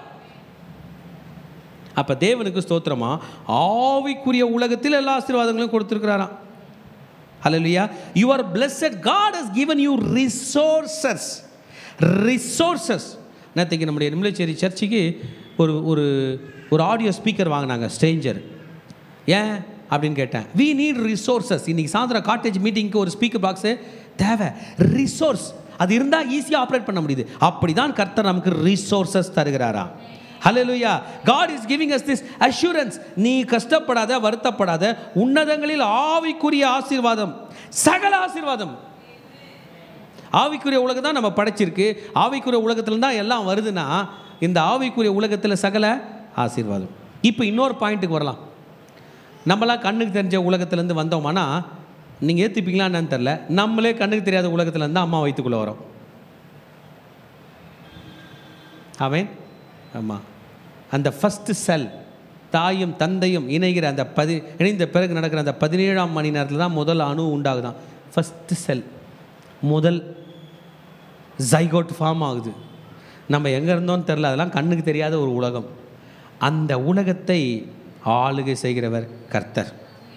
அப்போ தேவனுக்கு ஸ்தோத்திரமா, ஆவிக்குரிய உலகத்தில் எல்லா ஆசீர்வாதங்களையும் கொடுத்துருக்கிறாராம். ஹல்லேலூயா. You are blessed. God has given you resources. நேற்றுக்கு நம்முடைய நிம்மலச்சேரி சர்ச்சுக்கு ஒரு ஆடியோ ஸ்பீக்கர் வாங்கினாங்க, ஸ்ட்ரேஞ்சர். ஏன் அப்படின்னு கேட்டேன். we need resources. இன்றைக்கி சாயந்தரம் காட்டேஜ் மீட்டிங்க்கு ஒரு ஸ்பீக்கர் பாக்ஸு தேவை. ரிசோர்ஸ் அது இருந்தால் ஈஸியாக ஆப்ரேட் பண்ண முடியுது. அப்படி தான் கர்த்தர் நமக்கு ரிசோர்ஸஸ் தருகிறாரா. Hallelujah. God is giving us this assurance. நீ கஷ்டப்படாத, வருத்தப்படாத, உன்னதங்களில் ஆவிக்குரிய ஆசீர்வாதம், சகல ஆசீர்வாதம். ஆவிக்குரிய உலகம் தான் நம்ம படைச்சிருக்கு. ஆவிக்குரிய உலகத்தில் தான் எல்லாம் வருதுன்னா, இந்த ஆவிக்குரிய உலகத்தில் சகல ஆசீர்வாதம். இப்போ இன்னொரு பாயிண்ட்டுக்கு வரலாம். நம்மளாம் கண்ணுக்கு தெரிஞ்ச உலகத்துலேருந்து வந்தோம்னா, நீங்கள் ஏற்றுப்பீங்களா என்னன்னு தெரில, நம்மளே கண்ணுக்கு தெரியாத உலகத்துலேருந்து அம்மா வயிற்றுக்குள்ளே வரோம். அவன் ஆமாம், அந்த ஃபஸ்ட்டு செல், தாயும் தந்தையும் இணைகிற அந்த இணைந்த பிறகு நடக்கிற அந்த 17ஆம் மணி நேரத்தில் தான் முதல் அணு உண்டாகுதான். ஃபஸ்ட்டு செல், முதல் ஜைகோட் ஃபார்ம் ஆகுது. நம்ம எங்கே இருந்தோன்னு தெரில, அதெல்லாம் கண்ணுக்கு தெரியாத ஒரு உலகம். அந்த உலகத்தை ஆளுகை செய்கிறவர் கர்த்தர்.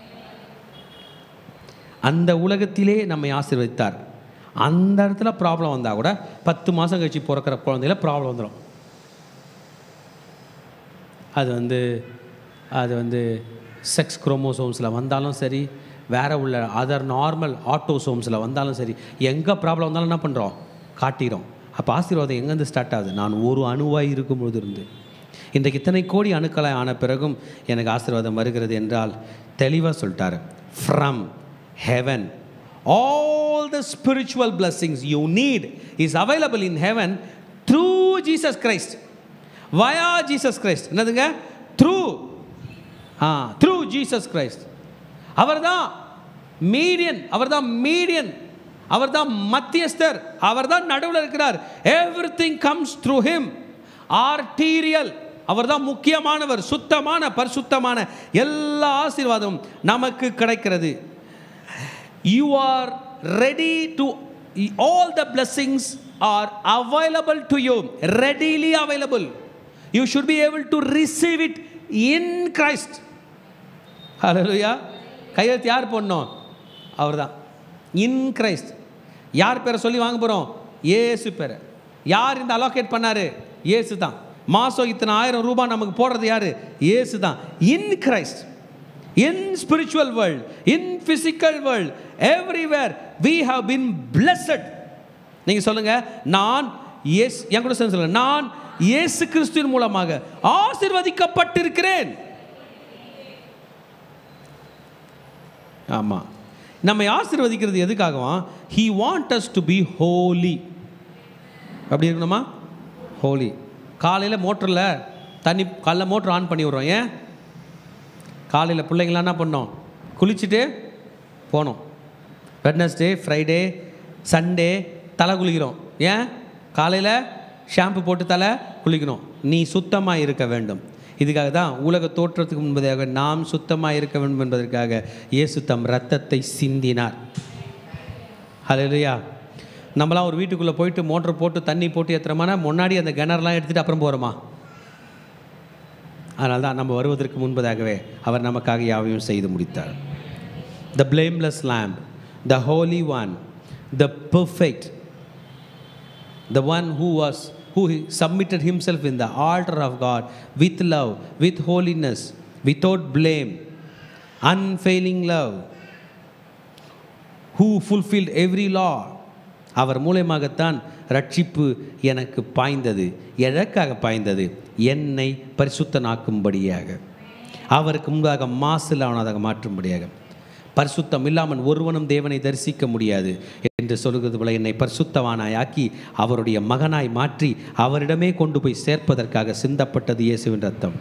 அந்த உலகத்திலே நம்மை ஆசீர்வதித்தார். அந்த இடத்துல ப்ராப்ளம் வந்தால் கூட 10 மாதம் கழிச்சு பிறக்கிற குழந்தையில ப்ராப்ளம் வந்துடும். அது வந்து செக்ஸ் குரோமோசோம்ஸில் வந்தாலும் சரி, வேறு உள்ள அதர் நார்மல் ஆட்டோசோம்ஸில் வந்தாலும் சரி, எங்கே ப்ராப்ளம் வந்தாலும் என்ன பண்ணுறோம்? காட்டிடும். அப்போ ஆசீர்வாதம் எங்கேருந்து ஸ்டார்ட் ஆகுது? நான் ஒரு அணுவாய் இருக்கும்பொழுது இருந்து இன்றைக்கு இத்தனை கோடி அணுக்களை ஆன பிறகும் எனக்கு ஆசீர்வாதம் வருகிறது என்றால் தெளிவாக சொல்லிட்டார். From heaven all the spiritual blessings you need is available in heaven through Jesus Christ, via Jesus Christ. என்னதுங்க? through Jesus Christ. அவர்தான் மீடியன், அவர்தான் மத்தியஸ்தர், அவர்தான் நடுவில் இருக்கிறார். everything comes through him. arterial, அவர்தான் முக்கியமானவர். சுத்தமான பரிசுத்தமான எல்லா ஆசீர்வாதமும் நமக்கு கிடைக்கிறது. You are ready to, all the blessings are available to you, readily available. You should be able to receive it in Christ. ஹல்லேலூயா. கையெழுத்து யார் போடணும்? அவர் தான். In Christ. யார் பேரை சொல்லி வாங்க போகிறோம்? இயேசு பேரை. யார் இந்த அலோகேட் பண்ணாரு? இயேசு தான். மாதம் இத்தனை 1000 ரூபாய் நமக்கு போடுறது யார்? இயேசு தான். In Christ, in spiritual world, in physical world, everywhere we have been blessed. நீங்கள் சொல்லுங்க, நான் என் கூட சொல்லுங்க, நான் இயேசு கிறிஸ்துவின் மூலமாக ஆசீர்வதிக்கப்பட்டிருக்கிறேன். ஆமாம், நம்மை ஆசீர்வதிக்கிறது எதுக்காகவா? he want us to be holy. அப்படி இருக்கணுமா? ஹோலி. காலையில் மோட்டரில் தண்ணி, காலைல மோட்டர் ஆன் பண்ணி விட்றோம். ஏன்? காலையில் பிள்ளைங்களாம் என்ன பண்ணோம்? குளிச்சுட்டு போனோம். வெட்னஸ்டே, ஃப்ரைடே, சண்டே தலை குளிக்கிறோம். ஏன்? காலையில் ஷாம்பு போட்டு தலை குளிக்கணும். நீ சுத்தமாக இருக்க வேண்டும். இதுக்காக தான் உலக தோற்றத்துக்கு முன்பதாக நாம் சுத்தமாக இருக்க வேண்டும் என்பதற்காக இயேசு தம் இரத்தத்தை சிந்தினார். ஹல்லேலூயா. நம்மளாம் ஒரு வீட்டுக்குள்ளே போயிட்டு மோட்டர் போட்டு தண்ணி போட்டு ஏற்றுறோமானா முன்னாடி அந்த கிணறுலாம் எடுத்துகிட்டு அப்புறம் போகிறோமா? அதனால தான் நம்ம வருவதற்கு முன்பதாகவே அவர் நமக்காக யாவையும் செய்து முடித்தார். The blameless lamb, the holy one, the perfect, the one who submitted himself in the altar of God with love, with holiness, without blame, unfailing love, who fulfilled every law. அவர் மூலமாகத்தான் ரட்சிப்பு எனக்கு பாய்ந்தது. எதற்காக பாய்ந்தது? என்னை பரிசுத்தனாக்கும்படியாக, அவருக்கு முன்பாக மாசில்லாதவனாக மாற்றும்படியாக. பரிசுத்தம் இல்லாமல் ஒருவனும் தேவனை தரிசிக்க முடியாது என்று சொல்கிறது போல என்னை பரிசுத்தவானாயாக்கி அவருடைய மகனாய் மாற்றி அவரிடமே கொண்டு போய் சேர்ப்பதற்காக சிந்தப்பட்டது இயேசுவின் ரத்தம்.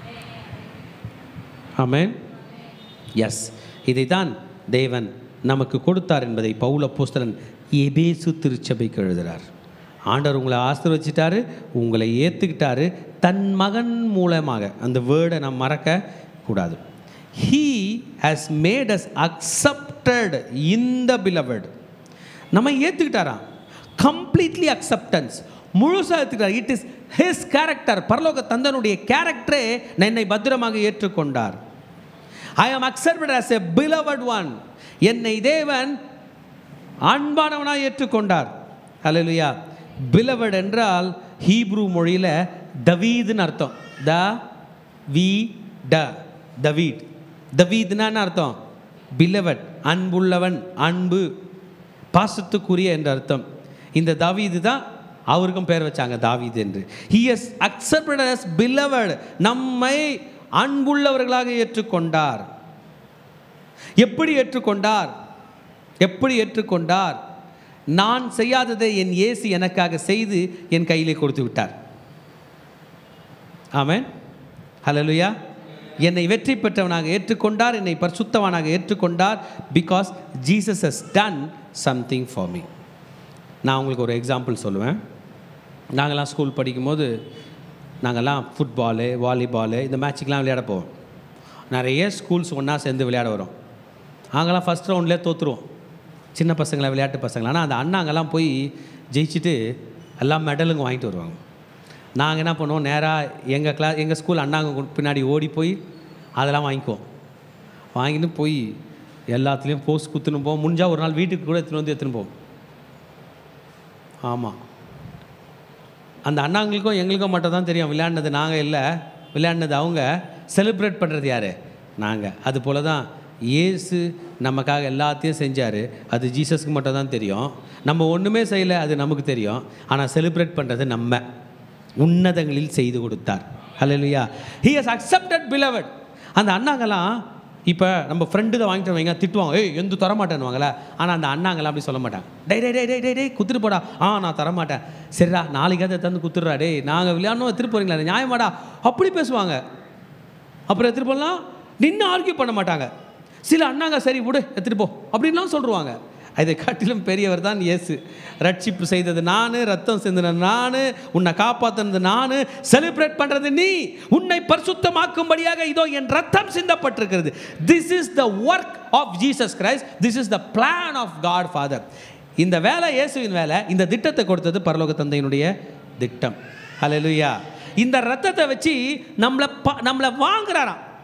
ஆமென். எஸ், இதைத்தான் தேவன் நமக்கு கொடுத்தார் என்பதை பவுல் அப்போஸ்தலன் எபேசு திருச்சபைக்கு எழுதுகிறார். ஆண்டவர் உங்களை ஆசீர்வதிச்சிட்டாரு, உங்களை ஏற்றுக்கிட்டாரு தன் மகன் மூலமாக. அந்த வேர்டை நாம் மறக்க கூடாது. He has made us accepted in the beloved. நம்ம ஏற்றுக்கிட்டாரா? கம்ப்ளீட்லி அக்செப்டன்ஸ், முழுசாக ஏற்றுக்கிட்டார். It is his character. பரலோக தந்தனுடைய கேரக்டரே என்னை பத்திரமாக ஏற்றுக்கொண்டார். I am accepted as a beloved one. என்னை தேவன் அன்பானவனாக ஏற்றுக்கொண்டார். ஹல்லேலூயா. பிலவட் என்றால் ஹீப்ரூ மொழியில் தவீதுன்னு அர்த்தம். தவீத். தவீத்னா அர்த்தம்? பிலவட், அன்புள்ளவன், அன்பு, பாசத்துக்குரிய என்ற அர்த்தம். இந்த தாவீது தான் அவருக்கும் பேர் வச்சாங்க தாவீது என்று. He has accepted as beloved. நம்மை அன்புள்ளவர்களாக ஏற்றுக்கொண்டார். எப்படி ஏற்றுக்கொண்டார்? எப்படி ஏற்றுக்கொண்டார்? நான் செய்யாததை என் இயேசு எனக்காக செய்து என் கையிலே கொடுத்து விட்டார். ஆமென். ஹல்லேலூயா. என்னை வெற்றி பெற்றவனாக ஏற்றுக்கொண்டார், என்னை பரிசுத்தவனாக ஏற்றுக்கொண்டார். Because Jesus has done something for me. நான் உங்களுக்கு ஒரு எக்ஸாம்பிள் சொல்லுவேன். நாங்கள்லாம் ஸ்கூல் படிக்கும்போது நாங்கள்லாம் ஃபுட்பாலு, வாலிபாலு இந்த மேட்சுக்கெலாம் விளையாட போவோம். நிறைய ஸ்கூல்ஸ் ஒன்றா சேர்ந்து விளையாட வரோம். நாங்கள்லாம் ஃபஸ்ட் ரவுண்ட்லேயே தோற்றுருவோம், சின்ன பசங்களை, விளையாட்டு பசங்களை. ஆனால் அந்த அண்ணாங்கெல்லாம் போய் ஜெயிச்சுட்டு எல்லாம் மெடலுங்க வாங்கிட்டு வருவாங்க. நாங்கள் என்ன பண்ணுவோம், நேராக எங்கள் ஸ்கூல் அண்ணாங்க பின்னாடி ஓடி போய் அதெல்லாம் வாங்கிக்குவோம். வாங்கின்னு போய் எல்லாத்துலேயும் போஸ்ட் குத்துன்னு போவோம். முடிஞ்சால் ஒரு நாள் வீட்டுக்கு கூட எடுத்துன்னு போவோம். ஆமாம், அந்த அண்ணாங்களுக்கும் எங்களுக்கும் மட்டும் தான் தெரியும் விளையாடினது நாங்கள் இல்லை, விளையாடினது அவங்க. செலிப்ரேட் பண்ணுறது யார்? நாங்கள். அது போல் தான் இயேசு நமக்காக எல்லாத்தையும் செஞ்சார். அது ஜீசஸ்க்கு மட்டும் தான் தெரியும். நம்ம ஒன்றுமே செய்யலை, அது நமக்கு தெரியும். ஆனால் செலிப்ரேட் பண்ணுறது நம்ம உன்னதங்களில் செய்து கொடுத்தார். ஹல்லேலூயா. He has accepted beloved. அந்த அண்ணாங்கெல்லாம் இப்போ நம்ம ஃப்ரெண்டு தான் வாங்கிட்டு வைங்க திட்டுவாங்க, ஏய் எந்த தரமாட்டேன்னுவாங்களே. ஆனால் அந்த அண்ணாங்கெல்லாம் அப்படி சொல்ல மாட்டாங்க. டே டே டே டே டே குத்துட்டு போடா. நான் தரமாட்டேன். சரிடா, நாளைக்காவது தந்து குத்துடுறா. டே நாங்கள் விளையாடணும், எடுத்துகிட்டு போகிறீங்களா, நியாயமாடா, அப்படி பேசுவாங்க. அப்புறம் எடுத்துகிட்டு போகலாம், நின்று ஆர்கியூ பண்ண மாட்டாங்க. சில அண்ணாங்க சரி விடு எடுத்துகிட்டு போ அப்படின்லாம் சொல்லுவாங்க. அதை காட்டிலும் பெரியவர் தான் இயேசு. ரட்சிப்பு செய்தது நான், ரத்தம் சிந்தினது நான், உன்னை காப்பாற்றினது நான், செலிப்ரேட் பண்ணுறது நீ. உன்னை பரிசுத்தமாக்கும்படியாக இதோ என் ரத்தம் சிந்தப்பட்டிருக்கிறது. This is the work of Jesus Christ. This is the plan of God father. இந்த வேலை இயேசுவின் வேலை. இந்த திட்டத்தை கொடுத்தது பரலோக தந்தையினுடைய திட்டம். ஹல்லேலூயா. இந்த ரத்தத்தை வச்சு நம்மளை வாங்குறாராம்.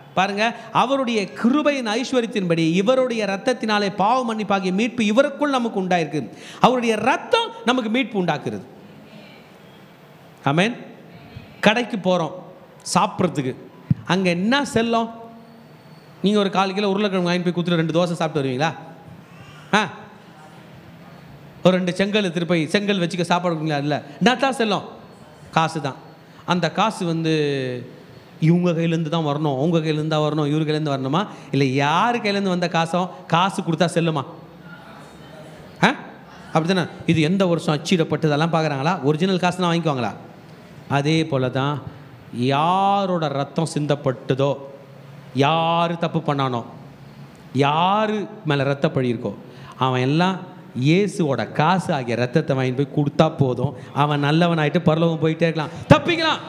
பாருங்க, அவருடைய கிருபையின் ஐஸ்வரியத்தின்படி இவருடைய ரத்தத்தினாலே பாவ மன்னிப்பாகிய மீட்பு இவருக்குள் நமக்கு உண்டாயிருக்கு. அவருடைய ரத்தம் நமக்கு மீட்பு உண்டாக்குறது. ஆமென். கடைக்கு போகிறோம் சாப்பிட்றதுக்கு, அங்கே என்ன செல்லம்? நீங்கள் ஒரு 4 கிலோ உருளைக்கிழங்கு வாங்கி போய் குத்துட்டு 2 தோசை சாப்பிட்டு வருவீங்களா? ஒரு 2 செங்கல் எடுத்துகிட்டு போய் செங்கல் வச்சுக்க சாப்பாடு கொடுங்களா? இல்லை. என்ன தான் செல்லம்? காசு தான். அந்த காசு இவங்க கையிலேருந்து தான் வரணும், அவங்க கையிலேருந்து தான் வரணும், இவர் கையிலேருந்து வரணுமா? இல்லை யார் கையிலேருந்து வந்த காசு கொடுத்தா செல்லுமா? அப்படி தானே? இது எந்த வருஷம் அச்சிடப்பட்டதெல்லாம் பார்க்குறாங்களா? ஒரிஜினல் காசு தான் வாங்கிக்குவாங்களா? அதே போல தான் யாரோட ரத்தம் சிந்தப்பட்டதோ, யார் தப்பு பண்ணானோ, யார் மேலே ரத்த பழி இருக்கோ, அவன் எல்லாம் இயேசுவோட காசு ஆகிய ரத்தத்தை வாங்கி போய் கொடுத்தா போதும், அவன் நல்லவனாயிட்டு பரலோகம் போயிட்டே இருக்கலாம், தப்பிக்கலாம்.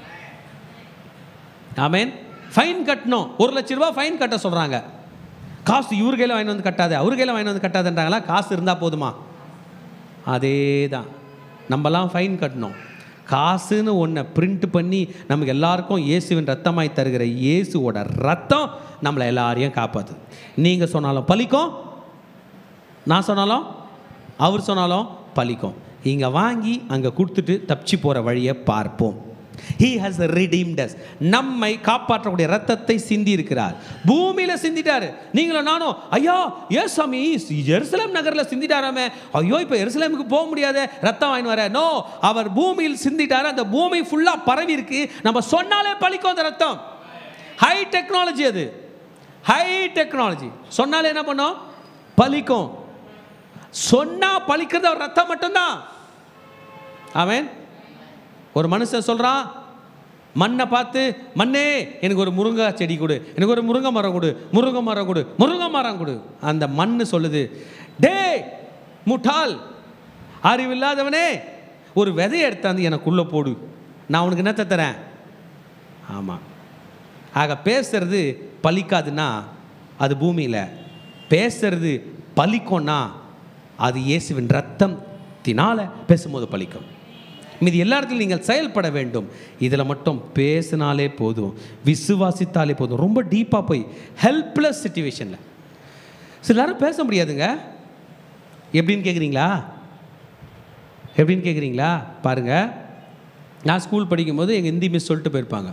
ஆமென். ஃபைன் கட்டணும், 1 லட்ச ரூபா ஃபைன் கட்ட சொல்கிறாங்க. காசு இவர் கையில் வாங்கி வந்து கட்டாத, அவர் கையில் வாங்கி வந்து கட்டாதுன்றாங்களா? காசு இருந்தால் போதுமா? அதே தான் நம்மலாம் ஃபைன் கட்டணும். காசுன்னு ஒன்றை பிரிண்ட் பண்ணி நமக்கு எல்லாருக்கும் இயேசுவின் ரத்தமாய் தருகிற இயேசுவோட ரத்தம் நம்மளை எல்லாரையும் காப்பாற்று. நீங்கள் சொன்னாலும் பலிக்கும், நான் சொன்னாலும் அவர் சொன்னாலும் பலிக்கும். இங்கே வாங்கி அங்கே கொடுத்துட்டு தப்பிச்சு போகிற வழியை பார்ப்போம். He has redeemed us. நம்மை காப்பாற்றக்கூடிய ரத்தத்தை சிந்தி இருக்கிறார். பூமியில் சிந்திட்டாரு. நீங்களும் நானும் ஐயா ஏசாமி எருசலேம் நகரில் சிந்திட்டாராமே, ஐயோ இப்போ எருசலேமுக்கு போக முடியாத, ரத்தம் வாங்கி வர. நோ, அவர் பூமியில் சிந்திட்டாரு. அந்த பூமி ஃபுல்லாக பரவி இருக்கு. நம்ம சொன்னாலே பலிக்கும் அந்த ரத்தம். ஹை டெக்னாலஜி, அது ஹை டெக்னாலஜி. சொன்னாலே என்ன பண்ணோம்? பலிக்கும். சொன்னா பலிக்கிறது அவர் ரத்தம் மட்டும்தான். ஆமென். ஒரு மனுஷன் சொல்கிறான், மண்ணை பார்த்து, மண்ணே எனக்கு ஒரு முருங்கை செடி கொடு, எனக்கு ஒரு முருங்கை மரம் கொடு, முருங்கை மரம் கொடு, முருங்கை மரம் கொடு. அந்த மண் சொல்லுது, டே முட்டாள், அறிவில்லாதவனே, ஒரு விதையை எடுத்தாந்து எனக்குள்ளே போடு, நான் உனக்கு என்னத்தை தரேன். ஆமாம். ஆக பேசுறது பலிக்காதுன்னா அது பூமியில், பேசுறது பலிக்கும்னா அது இயேசுவின் ரத்தத்தினால பேசும்போது பலிக்கும். மீது எல்லா இடத்துலையும் நீங்கள் செயல்பட வேண்டும். இதில் மட்டும் பேசினாலே போதும், விசுவாசித்தாலே போதும். ரொம்ப டீப்பாக போய் ஹெல்ப்லெஸ் சிச்சுவேஷனில் சில நேரம் பேச முடியாதுங்க. எப்படின்னு கேட்குறீங்களா? எப்படின்னு கேட்குறீங்களா? பாருங்கள், நான் ஸ்கூல் படிக்கும்போது எங்கள் ஹிந்தி மிஸ் சொல்லிட்டு போயிருப்பாங்க,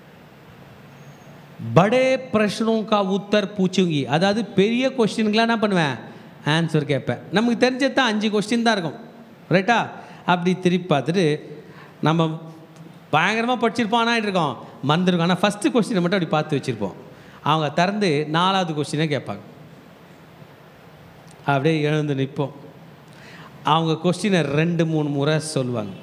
படே பிரஷ்னோं का उत्तर पूछूंगी. அதாவது பெரிய கொஸ்டினுக்கெலாம் என்ன பண்ணுவேன்? ஆன்சர் கேட்பேன். நமக்கு தெரிஞ்சது தான் 5 கொஸ்டின் தான் இருக்கும், ரைட்டா? அப்படி திருப்பி பார்த்துட்டு நம்ம பயங்கரமாக படிச்சிருப்பானான் இருக்கோம், மறந்துருக்கோம். ஆனால் ஃபஸ்ட்டு கொஸ்டினை மட்டும் அப்படி பார்த்து வச்சுருப்போம். அவங்க திறந்து 4வது கொஸ்டினே கேட்பாங்க. அப்படியே எழுந்து நிற்போம். அவங்க கொஸ்டினை 2-3 முறை சொல்லுவாங்க.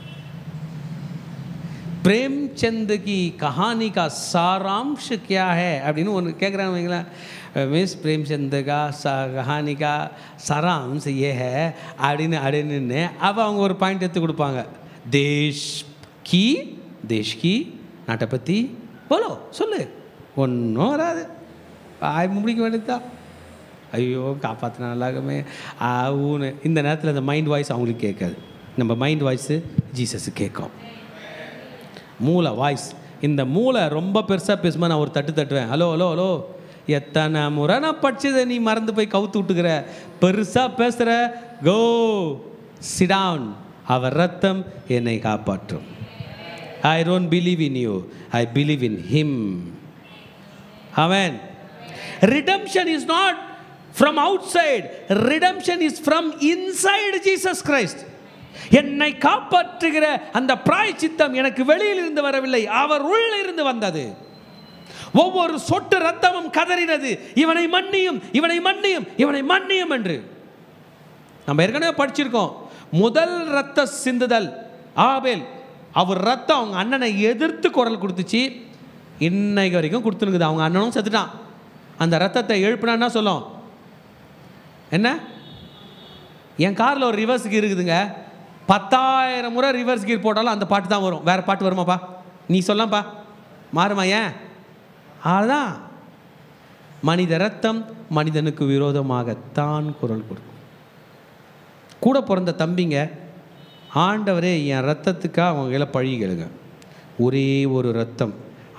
प्रेमचंद की कहानी का सारांश क्या है அப்படின்னு ஒன்று கேட்குறாங்க வைங்களா. மிஸ் பிரேம்சந்த் கா கஹானி கா சாராம்ஸ் ஏ ஹே அப்படின்னு அப்போ அவங்க ஒரு பாயிண்ட் எடுத்து கொடுப்பாங்க. தேஷ் கி நாட்டை பற்றி போலோ சொல்லு, ஒன்றும் வராது, முடிக்க வேண்டியதா. ஐயோ காப்பாற்றினா நல்லாகுமே ஆவுன்னு. இந்த நேரத்தில் அந்த மைண்ட் வாய்ஸ் அவங்களுக்கு கேட்காது, நம்ம மைண்ட் வாய்ஸு ஜீசஸு கேட்கும். மூளை வாய்ஸ், இந்த மூளை ரொம்ப பெருசாக பேசுமா, நான் ஒரு தட்டுவேன். ஹலோ ஹலோ ஹலோ, எத்தனை முறை நான் படிச்சதை நீ மறந்து போய் கவுத்து விட்டுக்கிற, பெருசாக பேசுகிற, கோ சிட் டவுன், அவர் ரத்தம் என்னை காப்பாற்றும். I don't believe in you, I believe in him. Amen. Redemption is not from outside, redemption is from inside Jesus Christ. என்னை காப்பாற்றுகிற அந்த பிராயச்சித்தம் எனக்கு வெளியில் இருந்து வரவில்லை, அவர் உள்ள இருந்து வந்தது. ஒவ்வொரு சொட்டு ரத்தமும் கதறினது, இவனை மன்னியும், இவனை மன்னியும், இவனை மன்னியும் என்று. நம்ம ஏற்கனவே படிச்சிருக்கோம். முதல் ரத்த சிந்துதல் ஆபேல், அவர் ரத்தம் அவங்க அண்ணனை எதிர்த்து குரல் கொடுத்துச்சு, இன்னைக்கு வரைக்கும் கொடுத்துனுக்குது. அவங்க அண்ணனும் செத்துட்டான். அந்த ரத்தத்தை எழுப்பினா என்ன சொல்லும்? என்ன? என் காரில் ஒரு ரிவர்ஸ் கீர் இருக்குதுங்க, 10,000 முறை ரிவர்ஸ் கீர் போட்டாலும் அந்த பாட்டு தான் வரும். வேறு பாட்டு வருமாப்பா? நீ சொல்லப்பா, மாறுமா? ஏன்? அதுதான் மனித ரத்தம் மனிதனுக்கு விரோதமாகத்தான் குரல் கொடுக்கும். கூட பிறந்த தம்பிங்க, ஆண்டவரே என் ரத்தத்துக்காக அவங்க கையில் பழி கேளுங்க. ஒரே ஒரு ரத்தம்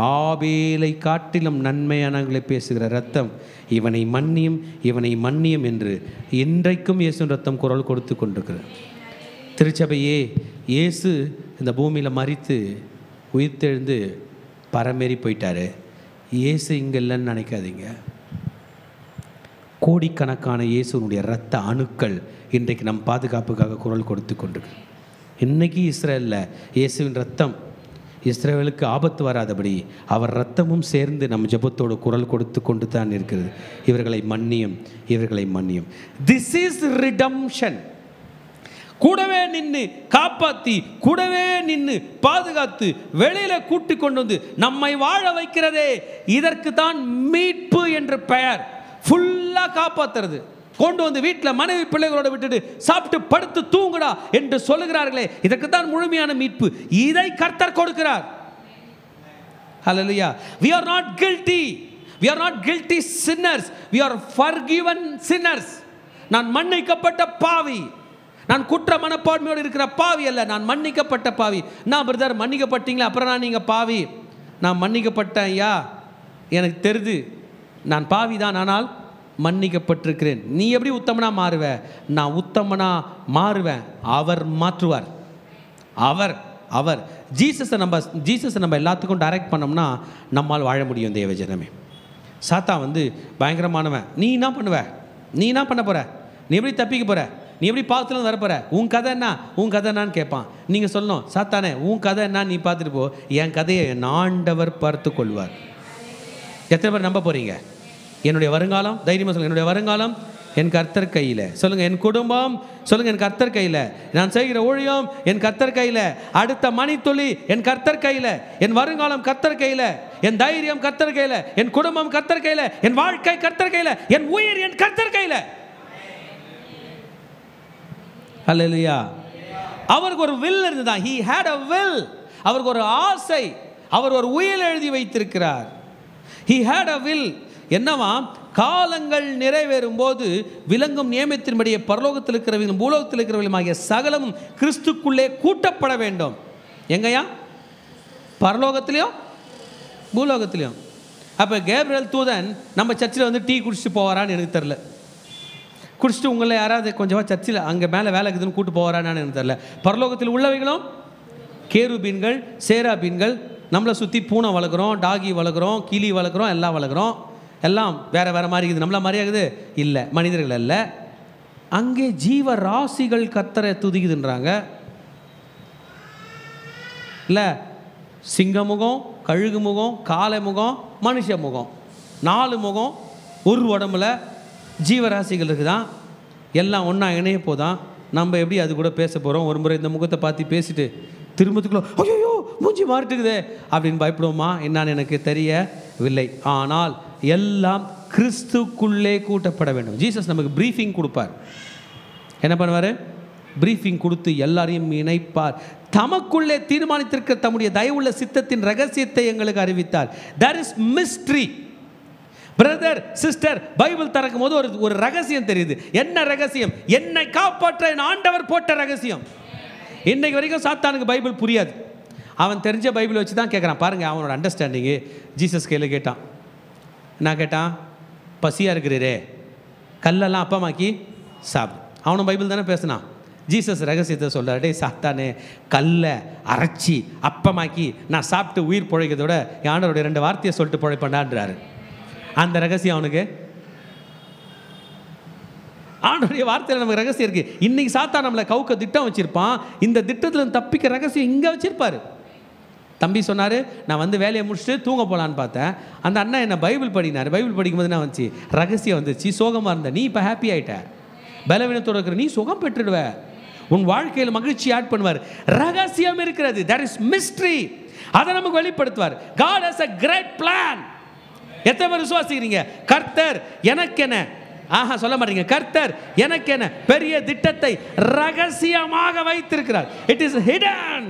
ஆபேலை காட்டிலும் நன்மையானவர்களை பேசுகிற ரத்தம், இவனை மன்னியும் இவனை மன்னியும் என்று இன்றைக்கும் இயேசுவின் ரத்தம் குரல் கொடுத்து கொண்டிருக்கிறது. திருச்சபையே, இயேசு இந்த பூமியில் மரித்து உயிர்த்தெழுந்து பரமேறி போயிட்டாரு. இயேசு இங்கே இல்லைன்னு நினைக்காதீங்க. கோடிக்கணக்கான இயேசுனுடைய இரத்த அணுக்கள் இன்றைக்கு நம் பாதுகாப்புக்காக குரல் கொடுத்து கொண்டிருக்கு. இன்றைக்கி இஸ்ரேலில் இயேசுவின் ரத்தம் இஸ்ரேலுக்கு ஆபத்து வராதபடி அவர் ரத்தமும் சேர்ந்து நம் ஜெபத்தோடு குரல் கொடுத்து கொண்டு தான் இருக்கிறது. இவர்களை மன்னியும் இவர்களை மன்னியும். This is redemption. கூடவே நின்று காப்பாற்றி, கூடவே நின்று பாதுகாத்து, வெளியில கூட்டி கொண்டு வந்து நம்மை வாழ வைக்கிறதே, இதற்கு தான் மீட்பு என்ற பெயர். ஃபுல்லா காப்பாத்துறது, கொண்டு வந்து வீட்டில் மனைவி பிள்ளைகளோட விட்டுட்டு சாப்பிட்டு படுத்து தூங்குடா என்று சொல்லுகிறார்களே, இதற்கு தான் முழுமையான மீட்பு. இதை கர்த்தர் கொடுக்கிறார். ஹல்லேலூயா. we are not guilty, we are not guilty sinners, we are forgiven sinners. நான் மன்னிக்கப்பட்ட பாவி, நான் குற்ற மனப்பான்மையோடு இருக்கிற பாவி அல்ல, நான் மன்னிக்கப்பட்ட பாவி. நான் பிரதர் மன்னிக்கப்பட்டீங்களா? அப்புறம் நான் நீங்கள் பாவி. நான் மன்னிக்கப்பட்டேன் ஐயா, எனக்கு தெரியுது நான் பாவி தான், ஆனால் மன்னிக்கப்பட்டிருக்கிறேன். நீ எப்படி உத்தமனா மாறுவ? நான் உத்தமனா மாறுவேன், அவர் மாற்றுவார். அவர் ஜீசஸை நம்ம எல்லாத்துக்கும் டைரக்ட் பண்ணோம்னா நம்மால் வாழ முடியும். தேவஜனமே, சாத்தா பயங்கரமானவன். நீ என்ன பண்ணுவ? நீ என்ன பண்ண போற? நீ எப்படி தப்பிக்க போற? நீ எப்படி பாவத்தில் வரப்போற? உன் கதை என்ன? உன் கதை என்னான்னு கேட்பான். நீங்கள் சொல்லணும், சாத்தானே உன் கதை என்ன, நீ பார்த்துட்டு போ, என் கதையை என் ஆண்டவர் பார்த்து கொள்வார். எத்தனை பேர் நம்ப போறீங்க? என்னுடைய வருங்காலம், தைரியமாக சொல்லுங்கள், என்னுடைய வருங்காலம் என் கர்த்தர் கையில். சொல்லுங்கள், என் குடும்பம் சொல்லுங்கள், என் கர்த்தர் கையில். நான் செய்கிற ஊழியம் என் கர்த்தர் கையில். அடுத்த மணித்துளி என் கர்த்தர் கையில். என் வருங்காலம் கர்த்தர் கையில். என் தைரியம் கர்த்தர் கையில். என் குடும்பம் கர்த்தர் கையில். என் வாழ்க்கை கர்த்தர் கையில். என் உயிர் என் கர்த்தர் கையில். ஹல்லேலூயா. அவருக்கு ஒரு வில் இருந்துதான். he had a will. அவருக்கு ஒரு ஆசை, அவர் ஒரு உயில் எழுதி வைத்திருக்கிறார். he had a will. என்னவா? காலங்கள் நிறைவேறும் போது விளங்கும் நியமத்தின்படியே பரலோகத்தில் இருக்கிறவர்களும் பூலோகத்தில் இருக்கிறவர்களும் ஆகிய சகலமும் கிறிஸ்துக்குள்ளே கூட்டப்பட வேண்டும். எங்கயா? பரலோகத்திலையும் பூலோகத்திலையும். அப்போ கேப்ரியல் தூதன் நம்ம சர்ச்சில் டீ குடிச்சிட்டு போவாரான்னு எனக்கு தெரில. குடிச்சிட்டு உங்களை யாராவது கொஞ்சமாக சர்ச்சில் அங்கே மேலே வேலை இருக்குதுன்னு கூட்டு போவாரான்னு எனக்கு தெரில. பரலோகத்தில் உள்ளவைகளும் கேருபீன்கள், சேராபீன்கள், நம்மளை சுற்றி பூனை வளர்க்குறோம், டாகி வளர்க்குறோம், கிளி வளர்க்குறோம், எல்லாம் வளர்க்குறோம். எல்லாம் வேறு வேறு மாதிரி இருக்குது. நம்மள மாதிரியாகுது இல்லை, மனிதர்கள் அல்ல. அங்கே ஜீவ ராசிகள் கர்த்தரை துதிக்குதுன்றாங்க. இல்லை, சிங்க முகம், கழுகு முகம், காளை முகம், மனுஷ முகம், 4 முகம் ஒரு உடம்புல ஜீவராசிகள் இருக்குதான். எல்லாம் ஒன்றா இணைய போதான். நம்ம எப்படி அது கூட பேச போகிறோம்? ஒரு முறை இந்த முகத்தை பார்த்து பேசிட்டு திரும்பத்துக்குள்ள ஐயோ மூஞ்சி மாறிட்டுக்குதே அப்படின்னு பயப்படுவோமா? என்னான்னு எனக்கு தெரியவில்லை. ஆனால் எல்லாம் கிறிஸ்துக்குள்ளே கூட்டப்பட வேண்டும். ஜீசஸ் நமக்கு பிரீஃபிங் கொடுப்பார். என்ன பண்ணுவார்? பிரீஃபிங் கொடுத்து எல்லாரையும் இணைப்பார். தமக்குள்ளே தீர்மானித்திருக்க தம்முடைய தயவுள்ள சித்தத்தின் ரகசியத்தை எங்களுக்கு அறிவித்தார். there is mystery. Brother sister, Bible திறக்கும் போது ஒரு ரகசியம் தெரியுது. என்ன ரகசியம்? என்னை காப்பாற்ற என் ஆண்டவர் போட்ட ரகசியம். இன்னைக்கு வரைக்கும் சாத்தானுக்கு பைபிள் புரியாது. அவன் தெரிஞ்ச பைபிள் வச்சு தான் கேட்குறான். பாருங்கள், அவனோட அண்டர்ஸ்டாண்டிங்கு. ஜீசஸ் கையில் கேட்டான். என்ன கேட்டான்? பசியாக இருக்கிறீரே, கல்லெல்லாம் அப்பமாக்கி சாப்பிடு. அவனும் பைபிள் தானே பேசினான். ஜீசஸ் ரகசியத்தை சொல்கிறார். டே சாத்தானே, கல்லை அரைச்சி அப்பமாக்கி நான் சாப்பிட்டு உயிர் பிழைக்கிறத விட என் ஆண்டவருடைய 2 வார்த்தையை சொல்லிட்டு பிழைப்பண்டான்றாரு. அந்த ரகசியம் அவனுக்கு, ஆண்டவருடைய வார்த்தையில் நமக்கு ரகசியம் இருக்குது. இன்றைக்கி சாத்தான் நம்மளை கவுக்க திட்டம் வச்சுருப்பான். இந்த திட்டத்தில் தப்பிக்க ரகசியம் இங்கே வச்சுருப்பார். தம்பி சொன்னார், நான் வேலையை முடிச்சுட்டு தூங்க போகலான்னு பார்த்தேன். அந்த அண்ணா என்ன பைபிள் படினார். பைபிள் படிக்கும்போது என்ன வந்துச்சு? ரகசியம் வந்துச்சு. சோகமாக இருந்த நீ இப்போ ஹாப்பி ஆகிட்ட. பலவீனத்தோடு இருக்கிற நீ சுகம் பெற்றுடுவ. உன் வாழ்க்கையில் மகிழ்ச்சி ஆட் பண்ணுவார். ரகசியம் இருக்கிறது. there is mystery. அதை நமக்கு வெளிப்படுத்துவார். God has a great plan. எத்தனை பேர் விசுவாசிக்கிறீங்க? கர்த்தர் எனக்கென, சொல்ல மாட்டீங்க, கர்த்தர் எனக்கென பெரிய திட்டத்தை ரகசியமாக வைத்திருக்கிறார். It is hidden.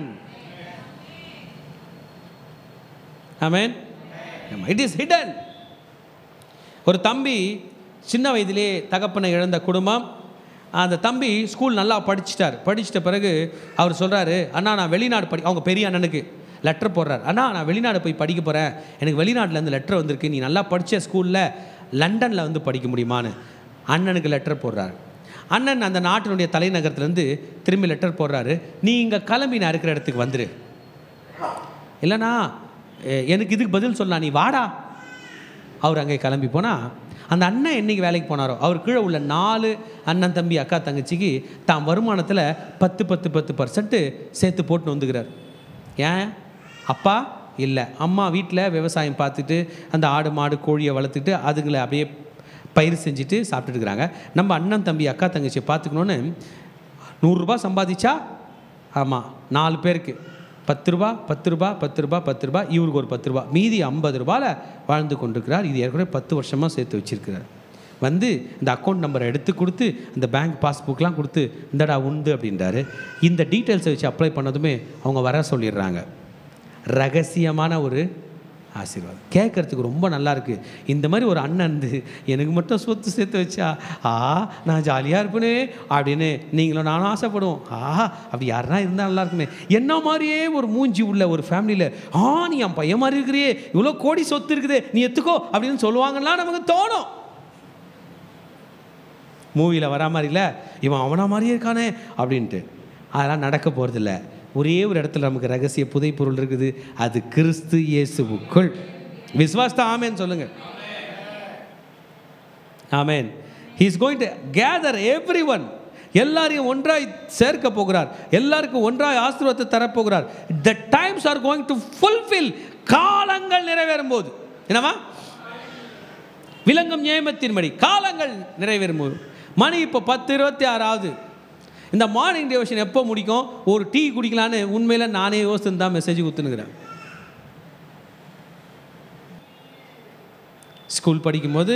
Amen. It is hidden. ஒரு தம்பி சின்ன வயதிலே தகப்பனை இழந்த குடும்பம். அந்த தம்பி ஸ்கூல் நல்லா படிச்சிட்ட பிறகு அவர் சொல்கிறாரு, அண்ணா நான் வெளிநாடு அவங்க பெரிய அண்ணனுக்கு லெட்டர் போடுறார். அண்ணா நான் வெளிநாடு போய் படிக்க போகிறேன், எனக்கு வெளிநாட்டிலேருந்து லெட்டர் வந்திருக்கு, நீ நல்லா படித்த ஸ்கூலில் லண்டனில் வந்து படிக்க முடியுமான்னு அண்ணனுக்கு லெட்டர் போடுறாரு. அண்ணன் அந்த நாட்டினுடைய தலைநகரத்துலேருந்து திரும்பி லெட்டர் போடுறாரு, நீ இங்கே கிளம்பி நான் இருக்கிற இடத்துக்கு வந்துரு, இல்லைண்ணா எனக்கு இதுக்கு பதில் சொல்லலாம், நீ வாடா. அவர் அங்கே கிளம்பி போனால் அந்த அண்ணன் என்றைக்கு வேலைக்கு போனாரோ அவர் கீழே உள்ள 4 அண்ணன் தம்பி அக்கா தங்கச்சிக்கு தான் வருமானத்தில் 10% சேர்த்து போட்டு வந்துக்கிறார். ஏன்? அப்பா இல்லை, அம்மா வீட்டில் விவசாயம் பார்த்துட்டு அந்த ஆடு மாடு கோழியை வளர்த்துட்டு அதுங்களை அப்படியே பயிர் செஞ்சுட்டு சாப்பிட்டுட்டு இருக்கிறாங்க. நம்ம அண்ணன் தம்பி அக்கா தங்கச்சியை பார்த்துக்கணுன்னு 100 ரூபா சம்பாதிச்சா, ஆமாம் 4 பேருக்கு 10 ரூபா 10 ரூபா 10 ரூபா 10 ரூபா, இவருக்கு ஒரு 10 ரூபா, மீதி 50 ரூபாயில் வாழ்ந்து கொண்டிருக்கிறார். இது ஏற்கனவே 10 வருஷமாக சேர்த்து வச்சுருக்கிறார். வந்து இந்த அக்கௌண்ட் நம்பரை எடுத்து கொடுத்து இந்த பேங்க் பாஸ்புக்லாம் கொடுத்து இந்தடா உண்டு அப்படின்றாரு. இந்த டீட்டெயில்ஸை வச்சு அப்ளை பண்ணதுமே அவங்க வர சொல்லிடுறாங்க. ரகசியமான ஒரு ஆசீர்வாதம். கேட்குறதுக்கு ரொம்ப நல்லா இருக்குது. இந்த மாதிரி ஒரு அண்ணன் எனக்கு மட்டும் சொத்து சேர்த்து வச்சா நான் ஜாலியாக இருப்பேனே அப்படின்னு நீங்களும் நானும் ஆசைப்படுவோம். அப்படி யாருன்னா இருந்தால் நல்லா இருக்குமே. என்ன மாதிரியே ஒரு மூஞ்சி உள்ள ஒரு ஃபேமிலியில் நீ என் பையன் மாதிரி இருக்கிறியே, இவ்வளோ கோடி சொத்து இருக்குது, நீ எத்துக்கோ அப்படின்னு சொல்லுவாங்கன்னா நமக்கு தோணும். மூவியில் வரா மாதிரி இல்லை, இவன் அவனா மாதிரியே இருக்கானே அப்படின்ட்டு. அதெல்லாம் நடக்க போகிறதில்ல. ஒரே ஒரு இடத்துல நமக்கு ரகசிய புதை பொருள் இருக்குது, அது கிறிஸ்து இயேசுவுக்குள். விசுவாசத்தை ஆமேன் சொல்லுங்க. ஆமேன். he is going to gather everyone. எல்லாரையும் ஒன்றாய் சேர்க்க போகிறார், எல்லாருக்கும் ஒன்றாய் ஆசீர்வாதத்தை தரப்போகிறார். the times are going to fulfill. காலங்கள் நிறைவேறும் போது என்னவா விளங்கும் நியமத்தின்படி காலங்கள் நிறைவேறும் போது. மணி இப்போ 10:26 ஆகுது. இந்த மார்னிங் டிவோஷன் எப்போ முடிக்கும்? ஒரு டீ குடிக்கலான்னு உண்மையில் நானே யோசித்து தான் மெசேஜ் கொடுத்துனுக்கிறேன். ஸ்கூல் படிக்கும்போது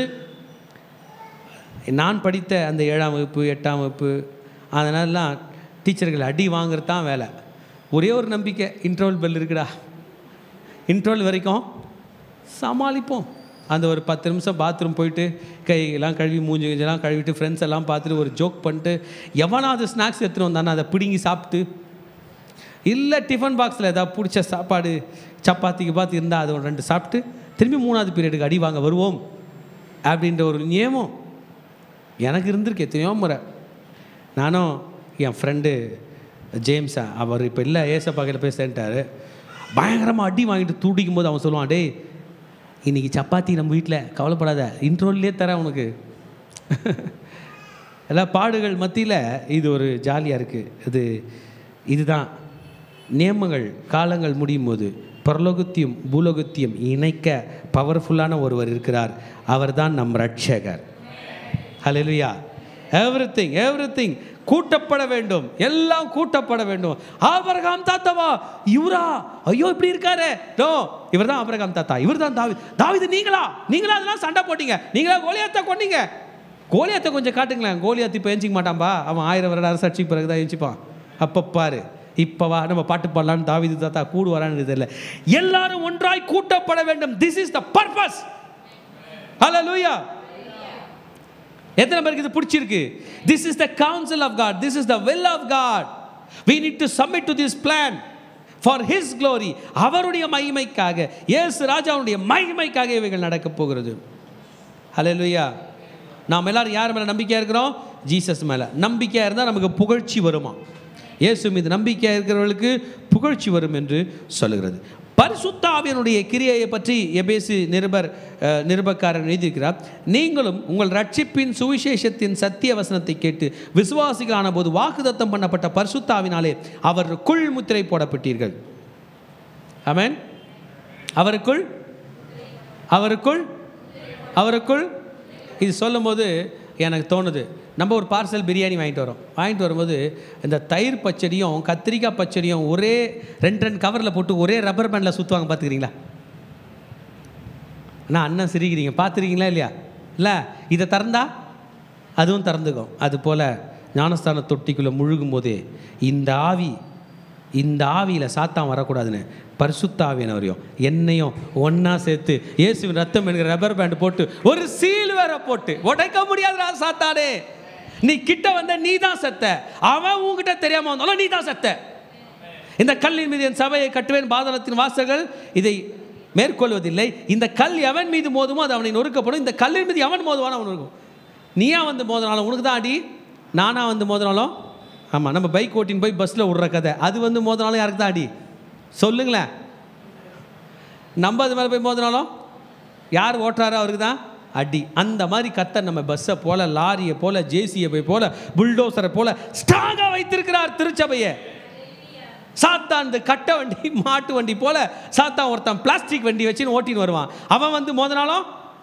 நான் படித்த அந்த 7ஆம் வகுப்பு 8ஆம் வகுப்பு அதனாலலாம் டீச்சர்கள் அடி வாங்குறது தான் வேலை. ஒரே ஒரு நம்பிக்கை, இன்டர்வல் பெல் இருக்குடா, இன்டர்வல் வரைக்கும் சமாளிப்போம். அந்த ஒரு 10 நிமிஷம் பாத்ரூம் போயிட்டு கையெல்லாம் கழுவி மூஞ்சி கிஞ்செல்லாம் கழுவிட்டு ஃப்ரெண்ட்ஸ் எல்லாம் பார்த்துட்டு ஒரு ஜோக் பண்ணிட்டு எவனாவது ஸ்நாக்ஸ் எடுத்துகிட்டு வந்தானே அதை பிடுங்கி சாப்பிட்டு, இல்லை டிஃபன் பாக்ஸில் ஏதாவது பிடிச்ச சாப்பாடு சப்பாத்திக்கு பார்த்து இருந்தால் அதை ஒரு 2 சாப்பிட்டு திரும்பி 3ஆவது பீரியடுக்கு அடி வாங்க வருவோம் அப்படின்ற ஒரு நியமம் எனக்கு இருந்திருக்கு எத்தனையோ முறை. நானும் என் ஃப்ரெண்டு ஜேம்ஸா, அவர் இப்போ இல்லை ஏசப்பாக்கையில் போய் சேர்ந்துட்டார். பயங்கரமாக அடி வாங்கிட்டு தூடிக்கும் போது அவன் சொல்லுவான், டேய் இன்றைக்கி சப்பாத்தி நம்ம வீட்டில் கவலைப்படாத, இன்ட்ரோல்லே தரேன் உனக்கு. எல்லா பாடுகள் மத்தியில் இது ஒரு ஜாலியாக இருக்குது. இதுதான் நியமங்கள். காலங்கள் முடியும் போது பரலோகத்தையும் பூலோகத்தையும் இணைக்க பவர்ஃபுல்லான ஒருவர் இருக்கிறார். அவர் தான் நம் ரட்சகர். ஹல்லேலூயா. எவ்ரிதிங் கூட்டப்பட வேண்டும், எல்லாம் கூட்டப்பட வேண்டும். ஆபிரகாம் தாத்தாவா இவரா? ஐயோ இப்படி இருக்காரு. நோ, இவர் தான் ஆபிரகாம் தாத்தா, இவர் தான் தாவீது. நீங்களா அதெல்லாம் சண்டை போட்டீங்க, நீங்களா கோலியாத்தை கொண்டீங்க. கோலியாத்தை கொஞ்சம் காட்டுங்களேன். கோலியாத்து இப்போ எஞ்சிக்க மாட்டான்பா, அவன் 1000 வருட அரசாட்சிக்கு பிறகு தான் எஞ்சிப்பான். அப்போ பாரு, இப்போவா நம்ம பாட்டு பாடலான்னு தாவீது தாத்தா கூடுவாரான்னு தெரியல. எல்லாரும் ஒன்றாய் கூட்டப்பட வேண்டும். This is the purpose. Hallelujah. எத்தனை பேருக்கு இது பிடிச்சிருக்கு? This is the counsel of God. This is the will of God. We need to submit to this plan for His glory. அவருடைய மகிமைக்காக, இயேசு ராஜாவுடைய மகிமைக்காக இவைகள் நடக்க போகிறது. ஹல்லேலூயா. நாம் எல்லாரும் யார் மேலே நம்பிக்கையாக இருக்கிறோம்? ஜீசஸ் மேலே நம்பிக்கையாக இருந்தால் நமக்கு புகழ்ச்சி வருமா? இயேசு மீது நம்பிக்கையாக இருக்கிறவர்களுக்கு புகழ்ச்சி வரும் என்று சொல்லுகிறது. பரிசுத்த ஆவியினுடைய கிரியையை பற்றி எபேசு நிருபக்காரர் எழுதியிருக்கிறார். நீங்களும் உங்கள் ரட்சிப்பின் சுவிசேஷத்தின் சத்திய வசனத்தை கேட்டு விசுவாசிகளான போது வாக்குத்தத்தம் பண்ணப்பட்ட பரிசுத்த ஆவியினாலே அவருக்குள் முத்திரை போடப்பட்டீர்கள். ஆமென். அவருக்குள் இது சொல்லும்போது எனக்கு தோணுது, நம்ம ஒரு பார்சல் பிரியாணி வாங்கிட்டு வரும்போது இந்த தயிர் பச்சடியும் கத்திரிக்காய் பச்சடியும் ஒரே 2 கவரில் போட்டு ஒரே ரப்பர் பேண்டில் சுற்றுவாங்க. பார்த்துக்கிறீங்களா? நான் அண்ணன் சிரிக்கிறீங்க, பார்த்துருக்கீங்களா இல்லையா? இல்லை, இதை திறந்தா அதுவும் திறந்துக்கும். அதுபோல் ஞானஸ்தான தொட்டிக்குள்ளே முழுகும் போதே இந்த ஆவியில் சாத்தான் வரக்கூடாதுன்னு பரிசுத்த ஆவியானவரையும் என்னையும் ஒன்றா சேர்த்து இயேசுவின் ரத்தம் என்கிற ரப்பர் பேண்ட் போட்டு ஒரு சீல் வேற போட்டு உடைக்க முடியாதுடா சாத்தானே. நீ கிட்ட வந்த நீ தான் செத்த, அவன் உங்ககிட்ட தெரியாம வந்தாலும் நீ தான் செத்த. இந்த கல்லின் மீது என் சபையை கட்டுவேன், பாதாளத்தின் வாசல்கள் இதை மேற்கொள்வதில்லை. இந்த கல் எவன் மீது மோதுமோ அது அவனை நொறுக்கப்படும். இந்த கல்லின் மீது எவன் மோதுவானோ அவன் இருக்கும். நீயா வந்து மோதினாலும் உனக்கு தான் அடி, நானா வந்து மோதினாலும். ஆமாம், நம்ம பைக் ஓட்டின்னு போய் பஸ்ஸில் விட்ற கதை, அது வந்து மோதினாலும் யாருக்கு தான் அடி சொல்லுங்களேன். நம்ம அது மேலே போய் மோதினாலும் யார் ஓட்டுறாரோ அவருக்கு தான் அடி. அந்த மாதிரி கர்த்தர் நம்ம பஸ்ஸை போல, லாரியை போல, ஜேசியை போல, புல்டோசரை போல ஸ்ட்ராங்காக வைத்திருக்கிறார் திருச்சபையை. சாத்தான் இந்த கட்டை வண்டி, மாட்டு வண்டி போல சாத்தான் ஒருத்தன் பிளாஸ்டிக் வண்டி வச்சுன்னு ஓட்டின்னு வருவான். அவன் வந்து மோதினாலும்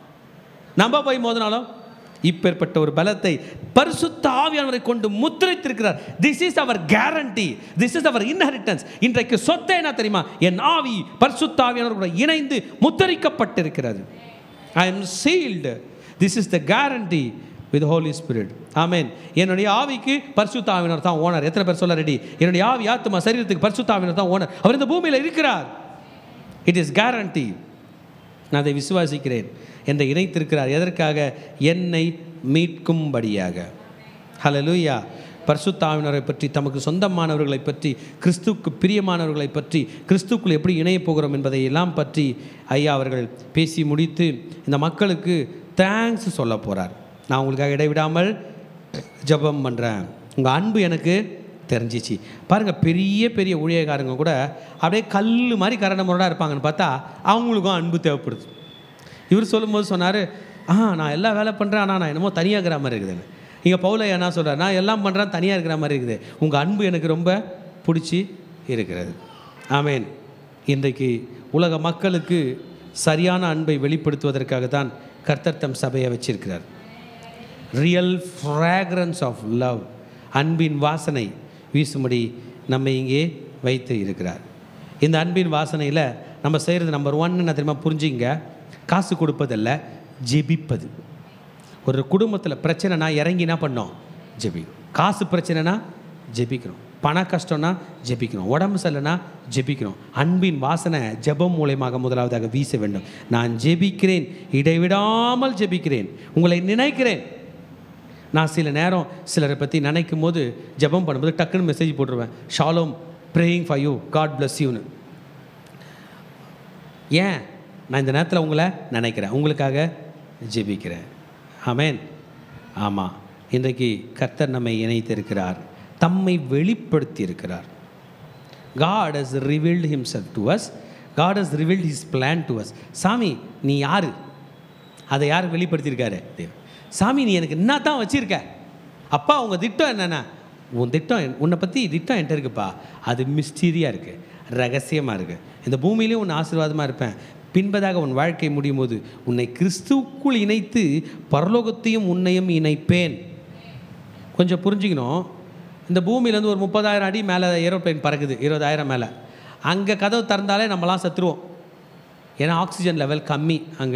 நம்ம போய் மோதினாலும் இப்பேற்பட்ட ஒரு பலத்தை பரிசுத்த ஆவியானவரை கொண்டு முத்திரைத்திருக்கிறார். திஸ் இஸ் அவர் கேரண்டி, திஸ் இஸ் அவர் இன்ஹெரிட்டன்ஸ். இன்றைக்கு சொத்தை என்ன தெரியுமா? என் ஆவி பரிசுத்த ஆவியானவரோட இணைந்து முத்திரிக்கப்பட்டிருக்கிறது. I am sealed. This is the guarantee with the Holy Spirit. Amen. என்னுடைய ஆவிக்கு பரிசுத்த ஆவியானவர் தான் ஓனர். எத்தனை பேர் சொல்ல ரெடி? என்னுடைய ஆவி, ஆத்துமா, சரீரத்துக்கு பரிசுத்த ஆவியானவர் தான் ஓனர். அவர் இந்த பூமியில் இருக்கிறார். It is guarantee. நான் அதை விசுவாசிக்கிறேன். என்னை இணைத்திருக்கிறார். எதற்காக? என்னை மீட்கும்படியாக. ஹல்லேலூயா. பரிசுத்த ஆவியானவரை பற்றி, தமக்கு சொந்தமானவர்களை பற்றி, கிறிஸ்துவுக்கு பிரியமானவர்களை பற்றி, கிறிஸ்துக்குள் எப்படி இணைய போகிறோம் என்பதை எல்லாம் பற்றி ஐயா அவர்கள் பேசி முடித்து இந்த மக்களுக்கு தேங்க்ஸ் சொல்ல போகிறார். நான் உங்களுக்காக இடைவிடாமல் ஜெபம் பண்ணுறேன். உங்கள் அன்பு எனக்கு தெரிஞ்சிச்சு. பாருங்கள், பெரிய பெரிய ஊழியக்காரங்க கூட அப்படியே கல் மாதிரி கரண்ட முரடாக இருப்பாங்கன்னு பார்த்தா அவங்களுக்கும் அன்பு தேவைப்படுது. இவர் சொல்லும்போது சொன்னார், நான் எல்லா வேலை பண்ணுறேன், ஆனால் நான் என்னமோ தனியாக இருக்கிற மாதிரி இருக்குதுன்னு. இங்கே பவுல என்ன சொல்கிறார்? நான் எல்லாம் பண்ணுறேன், தனியாக இருக்கிற மாதிரி இருக்குது. உங்கள் அன்பு எனக்கு ரொம்ப பிடிச்சி இருக்கிறது. ஆமேன். இன்றைக்கு உலக மக்களுக்கு சரியான அன்பை வெளிப்படுத்துவதற்காக தான் கர்த்தர் தம் சபையை வச்சிருக்கிறார். ரியல் ஃப்ராக்ரன்ஸ் ஆஃப் லவ், அன்பின் வாசனை வீசும்படி நம்ம இங்கே வைத்து இருக்கிறார். இந்த அன்பின் வாசனையில் நம்ம செய்கிறது நம்பர் 1 என்ன தெரியுமா? புரிஞ்சுங்க, காசு கொடுப்பதில்ல, ஜெபிப்பது. ஒரு குடும்பத்தில் பிரச்சனைனா இறங்கி என்ன பண்ணோம்? ஜெபி. காசு பிரச்சனைனா ஜெபிக்கிறோம், பண கஷ்டம்னா ஜெபிக்கிறோம், உடம்பு சரியில்லைனா ஜெபிக்கிறோம். அன்பின் வாசனை ஜெபம் மூலமாக முதலாவதாக வீச வேண்டும். நான் ஜெபிக்கிறேன், இடைவிடாமல் ஜெபிக்கிறேன், உங்களை நினைக்கிறேன். நான் சில நேரம் சிலரை பற்றி நினைக்கும் போது ஜெபம் பண்ணும்போது டக்குன்னு மெசேஜ் போட்டுருவேன், shalom, praying for you, God bless யூன்னு. ஏன்? நான் இந்த நேரத்தில் உங்களை நினைக்கிறேன், உங்களுக்காக ஜெபிக்கிறேன். ஆமேன். ஆமாம், இன்றைக்கு கர்த்தர் நம்மை இணைத்திருக்கிறார், தம்மை வெளிப்படுத்தி இருக்கிறார். God has revealed himself to us. God has revealed his plan to us. சாமி நீ யார்? அதை யார் வெளிப்படுத்தியிருக்காரு? சாமி நீ எனக்கு என்ன தான் வச்சுருக்க? அப்பா உங்கள் திட்டம் என்னென்ன? உன் திட்டம், உன்னை பற்றி திட்டம் என்கிட்ட இருக்குப்பா. அது மிஸ்டீரியாக இருக்குது, ரகசியமாக இருக்குது. இந்த பூமியிலையும் உன்னை ஆசீர்வாதமாக இருப்பேன். பின்பதாக உன் வாழ்க்கை முடியும் போது உன்னை கிறிஸ்துவுக்குள் இணைத்து பரலோகத்தையும் உன்னையும் இணைப்பேன். கொஞ்சம் புரிஞ்சுக்கணும். இந்த பூமியிலேருந்து ஒரு 30,000 அடி மேலே ஏரோப்ளைன் பறக்குது, 20,000 மேலே. அங்கே கதவு திறந்தாலே நம்மளாம் செத்துருவோம். ஏன்னா ஆக்சிஜன் லெவல் கம்மி. அங்கே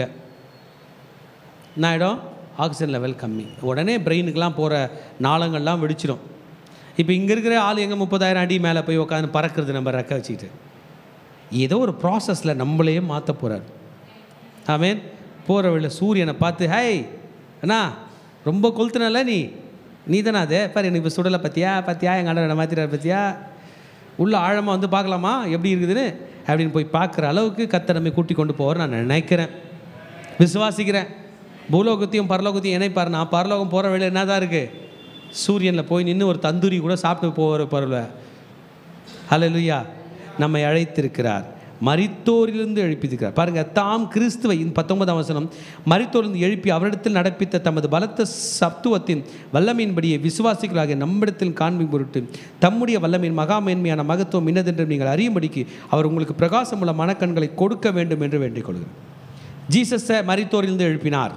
என்ன ஆகிடும்? ஆக்சிஜன் லெவல் கம்மி. உடனே பிரெயினுக்கெலாம் போகிற நாளங்கள்லாம் வெடிச்சிடும். இப்போ இங்கே இருக்கிற ஆள் எங்கே 30,000 அடி மேலே போய் உட்காந்து பறக்கிறது நம்ம ரெக்க வச்சுக்கிட்டு? ஏதோ ஒரு ப்ராசஸில் நம்மளையே மாற்ற போகிறார். ஆமேன். போகிற வழியில் சூரியனை பார்த்து, ஹை அண்ணா ரொம்ப கொளுத்துனல நீ தானே அது பாரு, எனக்கு இப்போ சுடலை பற்றியா எங்கள் அண்ணன் மாற்றிடார் பற்றியா, உள்ள ஆழமாக வந்து பார்க்கலாமா எப்படி இருக்குதுன்னு அப்படின்னு போய் பார்க்குற அளவுக்கு கர்த்தர் நம்மை கூட்டி கொண்டு போவார் நான் நினைக்கிறேன், விசுவாசிக்கிறேன். பூலோகத்தையும் பரலோகத்தையும் இணைப்பார். நான் பரலோகம் போகிற வழியில் என்ன தான் இருக்குது? சூரியனில் போய் நின்று ஒரு தந்தூரி கூட சாப்பிட்டு போகிற பொருள். ஹல்லேலூயா. நம்மை அழைத்திருக்கிறார், மரித்தோரிலிருந்து எழுப்பியிருக்கிறார். பாருங்கள், தாம் கிறிஸ்துவை 19ஆம் வசனம், மரித்தோரிலிருந்து எழுப்பி அவரிடத்தில் நடப்பித்த தமது பலத்த சத்துவத்தின் வல்லமையின்படியே விசுவாசிகளாக நம்மிடத்தில் காண்பிக்கும் பொருட்டு தம்முடைய வல்லமையின் மகாமேன்மையான மகத்துவம் இன்னதென்று நீங்கள் அறியும்படிக்கு அவர் உங்களுக்கு பிரகாசமுள்ள மனக்கண்களை கொடுக்க வேண்டும் என்று வேண்டிக் கொள்கிறார். ஜீசஸை மரித்தோரிலிருந்து எழுப்பினார்.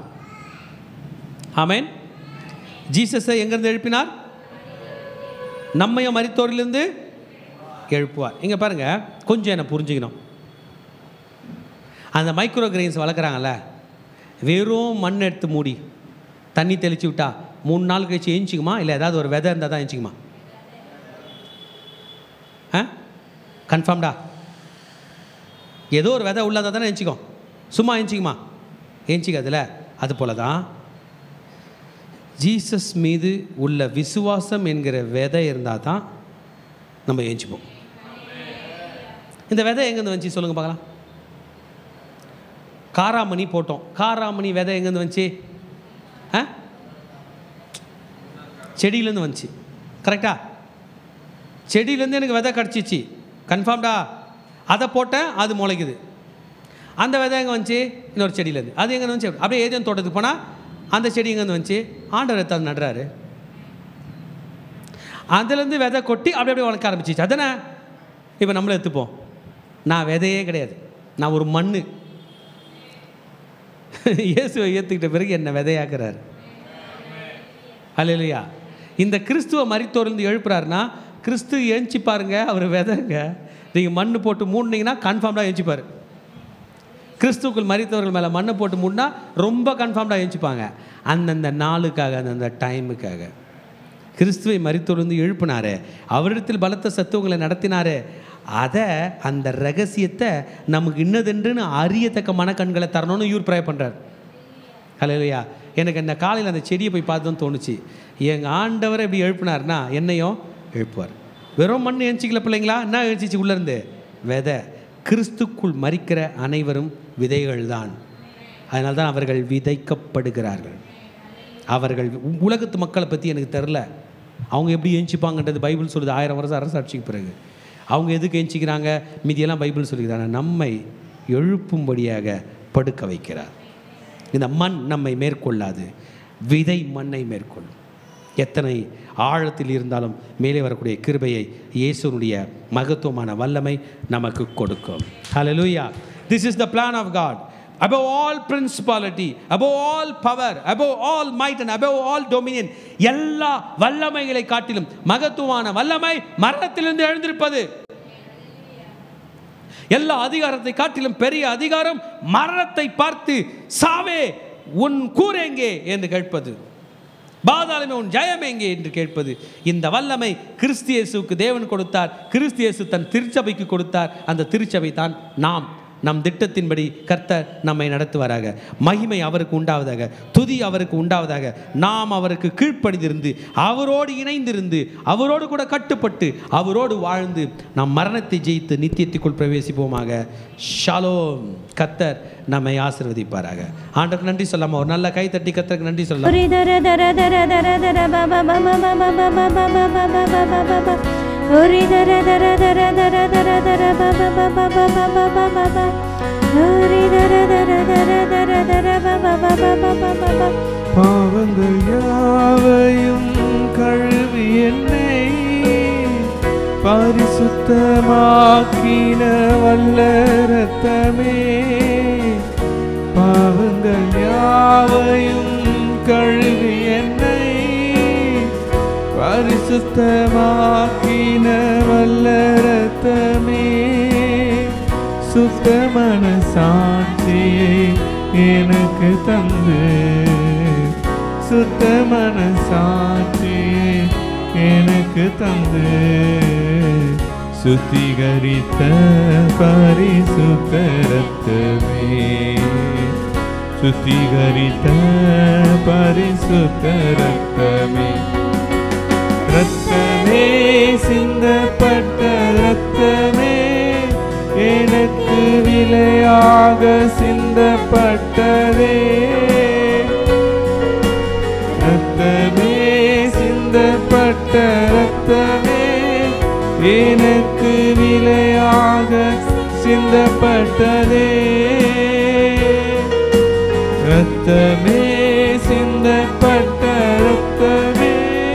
ஆமேன். ஜீசஸை எங்கேருந்து எழுப்பினார்? நம்மையும் மரித்தோரிலிருந்து எழுப்புவார். இங்கே பாருங்கள், கொஞ்சம் என்னை புரிஞ்சுக்கணும். அந்த மைக்ரோ கிரெயின்ஸ் வளர்க்குறாங்கல்ல, வெறும் மண் எடுத்து மூடி தண்ணி தெளித்து விட்டா 3 நாள் கழிச்சு ஏஞ்சிக்குமா? இல்லை ஏதாவது ஒரு விதை இருந்தால் தான் ஏஞ்சிக்குமா? கன்ஃபார்ம்டா? ஏதோ ஒரு விதை உள்ளதாக தானே ஏஞ்சிக்கும். சும்மா ஏஞ்சிக்குமா? ஏஞ்சிக்காதுல. அது போல தான் ஜீசஸ் மீது உள்ள விசுவாசம் என்கிற விதை இருந்தால் தான் நம்ம ஏஞ்சிப்போம். இந்த விதை எங்கேருந்து வந்துச்சு சொல்லுங்கள் பார்க்கலாம். காராமணி போட்டோம். காராமணி விதை எங்கேருந்து வந்துச்சு? செடியிலேருந்து வந்துச்சு. கரெக்டா? செடியிலேருந்து எனக்கு விதை கிடச்சிச்சு, கன்ஃபார்ம்டா. அதை போட்டேன், அது முளைக்குது. அந்த விதை எங்கே வந்துச்சு? இன்னொரு செடியிலேருந்து. அது எங்கே வந்துச்சு? அப்படியே ஏதேனும் தோட்டத்துக்கு போனால் அந்த செடி எங்கேருந்து வந்துச்சு? ஆண்டவர் எடுத்து அது நடுறாரு. அதுலேருந்து விதை கொட்டி அப்படியே அப்படியே வளர்க்க ஆரம்பிச்சிச்சு. அதானே? இப்போ நம்மளை எடுத்துப்போம். நான் விதையே கிடையாது, நான் ஒரு மண். இயேசுவை ஏற்றுக்கிட்ட பிறகு என்ன விதையாக்குறாரு. அல்லேலூயா. இந்த கிறிஸ்துவ மரித்தோர்ந்து எழுப்புறாருன்னா, கிறிஸ்து எழுச்சி பாருங்க, அவர் விதைங்க. நீங்கள் மண் போட்டு மூடினீங்கன்னா கன்ஃபார்ம்டாக எழுச்சிப்பார். கிறிஸ்துக்குள் மரித்தவர்கள் மேலே மண்ணை போட்டு மூடினா ரொம்ப கன்ஃபார்ம்டாக எழுச்சிப்பாங்க. அந்தந்த நாளுக்காக, அந்தந்த டைமுக்காக. கிறிஸ்துவை மரித்தோர்ந்து எழுப்பினாரு, அவரிடத்தில் பலத்த சத்துவங்களை நடத்தினாரு. அதை, அந்த ரகசியத்தை நமக்கு இன்னதென்றுன்னு அறியத்தக்க மனக்கண்களை தரணும்னு இவர் ப்ரே பண்ணுறார். அல்லேலூயா. எனக்கு இந்த காலையில் அந்த செடியை போய் பார்த்துன்னு தோணுச்சு. எங்கள் ஆண்டவரை இப்படி எழுப்பினார்னா என்னையும் எழுப்புவார். வெறும் மண் எழுச்சிக்கல பிள்ளைங்களா, என்ன எழுச்சிச்சு உள்ளேருந்து? விதை. கிறிஸ்துக்குள் மரிக்கிற அனைவரும் விதைகள் தான். அதனால தான் அவர்கள் விதைக்கப்படுகிறார்கள். அவர்கள் உலகத்து மக்களை பற்றி எனக்கு தெரில, அவங்க எப்படி எழுச்சிப்பாங்கன்றது பைபிள் சொல்லுது. 1000 வருஷம் அரசாட்சிக்கு பிறகு அவங்க எதுக்கு எழுச்சிக்கிறாங்க மீதியெல்லாம் பைபிள் சொல்லிக்கிறாங்க. நம்மை எழுப்பும்படியாக படுக்க வைக்கிறார். இந்த மண் நம்மை மேற்கொள்ளாது, விதை மண்ணை மேற்கொள்ளும். எத்தனை ஆழத்தில் இருந்தாலும் மேலே வரக்கூடிய கிருபையை இயேசுனுடைய மகத்துவமான வல்லமை நமக்கு கொடுக்கும். ஹல்லேலூயா. This is the plan of God. Above all principality, above all power, above all might and above all dominion, எல்லா வல்லமைகளை காட்டிலும் மகத்துவமான வல்லமை மரணத்திலிருந்து எழுந்திருப்பது. எல்லா அதிகாரத்தை காட்டிலும் பெரிய அதிகாரம் மரணத்தை பார்த்து சாவே உன் கூர் எங்கே என்று கேட்பது, பாதாளமே உன் ஜெயம் எங்கே என்று கேட்பது. இந்த வல்லமை கிறிஸ்து இயேசுவுக்கு தேவன் கொடுத்தார். கிறிஸ்து இயேசு தன் திருச்சபைக்கு கொடுத்தார். அந்த திருச்சபை தான் நாம். நம் திட்டத்தின்படி கர்த்தர் நம்மை நடத்துவாராக. மகிமை அவருக்கு உண்டாவதாக, துதி அவருக்கு உண்டாவதாக. நாம் அவருக்கு கீழ்ப்படிந்திருந்து, அவரோடு இணைந்திருந்து, அவரோடு கூட கட்டுப்பட்டு, அவரோடு வாழ்ந்து நாம் மரணத்தை ஜெயித்து நித்தியத்துக்குள் பிரவேசிப்போமாக. ஷாலோம். கர்த்தர் நம்மை ஆசீர்வதிப்பாராக. ஆண்டவருக்கு நன்றி சொல்லாம ஒரு நல்ல கை தட்டி கர்த்தருக்கு நன்றி சொல்லலாம். Ori dara dara dara dara dara dara ba ba ba ba ba ba ba ba ba ba. Ori dara dara dara dara dara ba ba ba ba ba ba ba ba. பாவங்கள் யாவையும் கழுவி என்னை பரிசுத்தமாக்கின வல்ல இரத்தமே. பாவங்கள் யாவையும் கழுவி என்னை பரிசுத்தமாக்கின வல்ல இரத்தமே. சுத்த மனசாட்சியை எனக்கு தந்து, சுத்த மனசாட்சியை எனக்கு தந்து, சுத்திகரித்த பரிசுத்த இரத்தமே. சுத்திகரித்த பரிசுத்த இரத்தமே. ரத்தமே, சிந்தப்பட்ட ரத்தமே, எனக்கு விலையாக சிந்தப்பட்டதே. ரத்தமே, சிந்தப்பட்ட ரத்தமே, எனக்கு விலையாக சிந்தப்பட்டதே. ரத்தமே, சிந்தப்பட்ட ரத்தமே,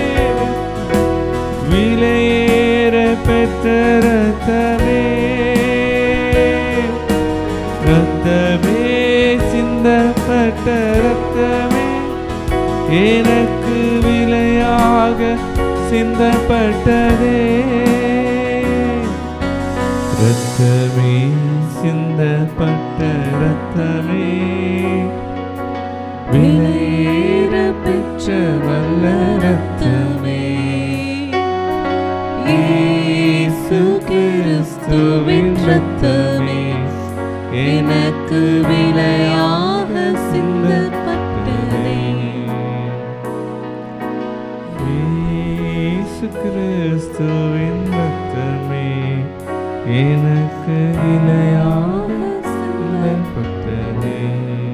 விலையேற பெற்ற ரத்தமே. ரத்தமே, சிந்தப்பட்ட ரத்தமே, எனக்கு விலையாக சிந்தப்பட்டதே. ரத்தமே, சிந்தப்பட்ட ரத்தமே, விலையேற பெற்ற வல்ல ரத்தமே. இயேசு கிறிஸ்துவின் ரத்தமே, எனக்கு விலையாக சிந்தப்பட்டதே. இயேசு கிறிஸ்துவின் ரத்தமே, எனக்கு இலையாக சொல்லப்பட்டதே.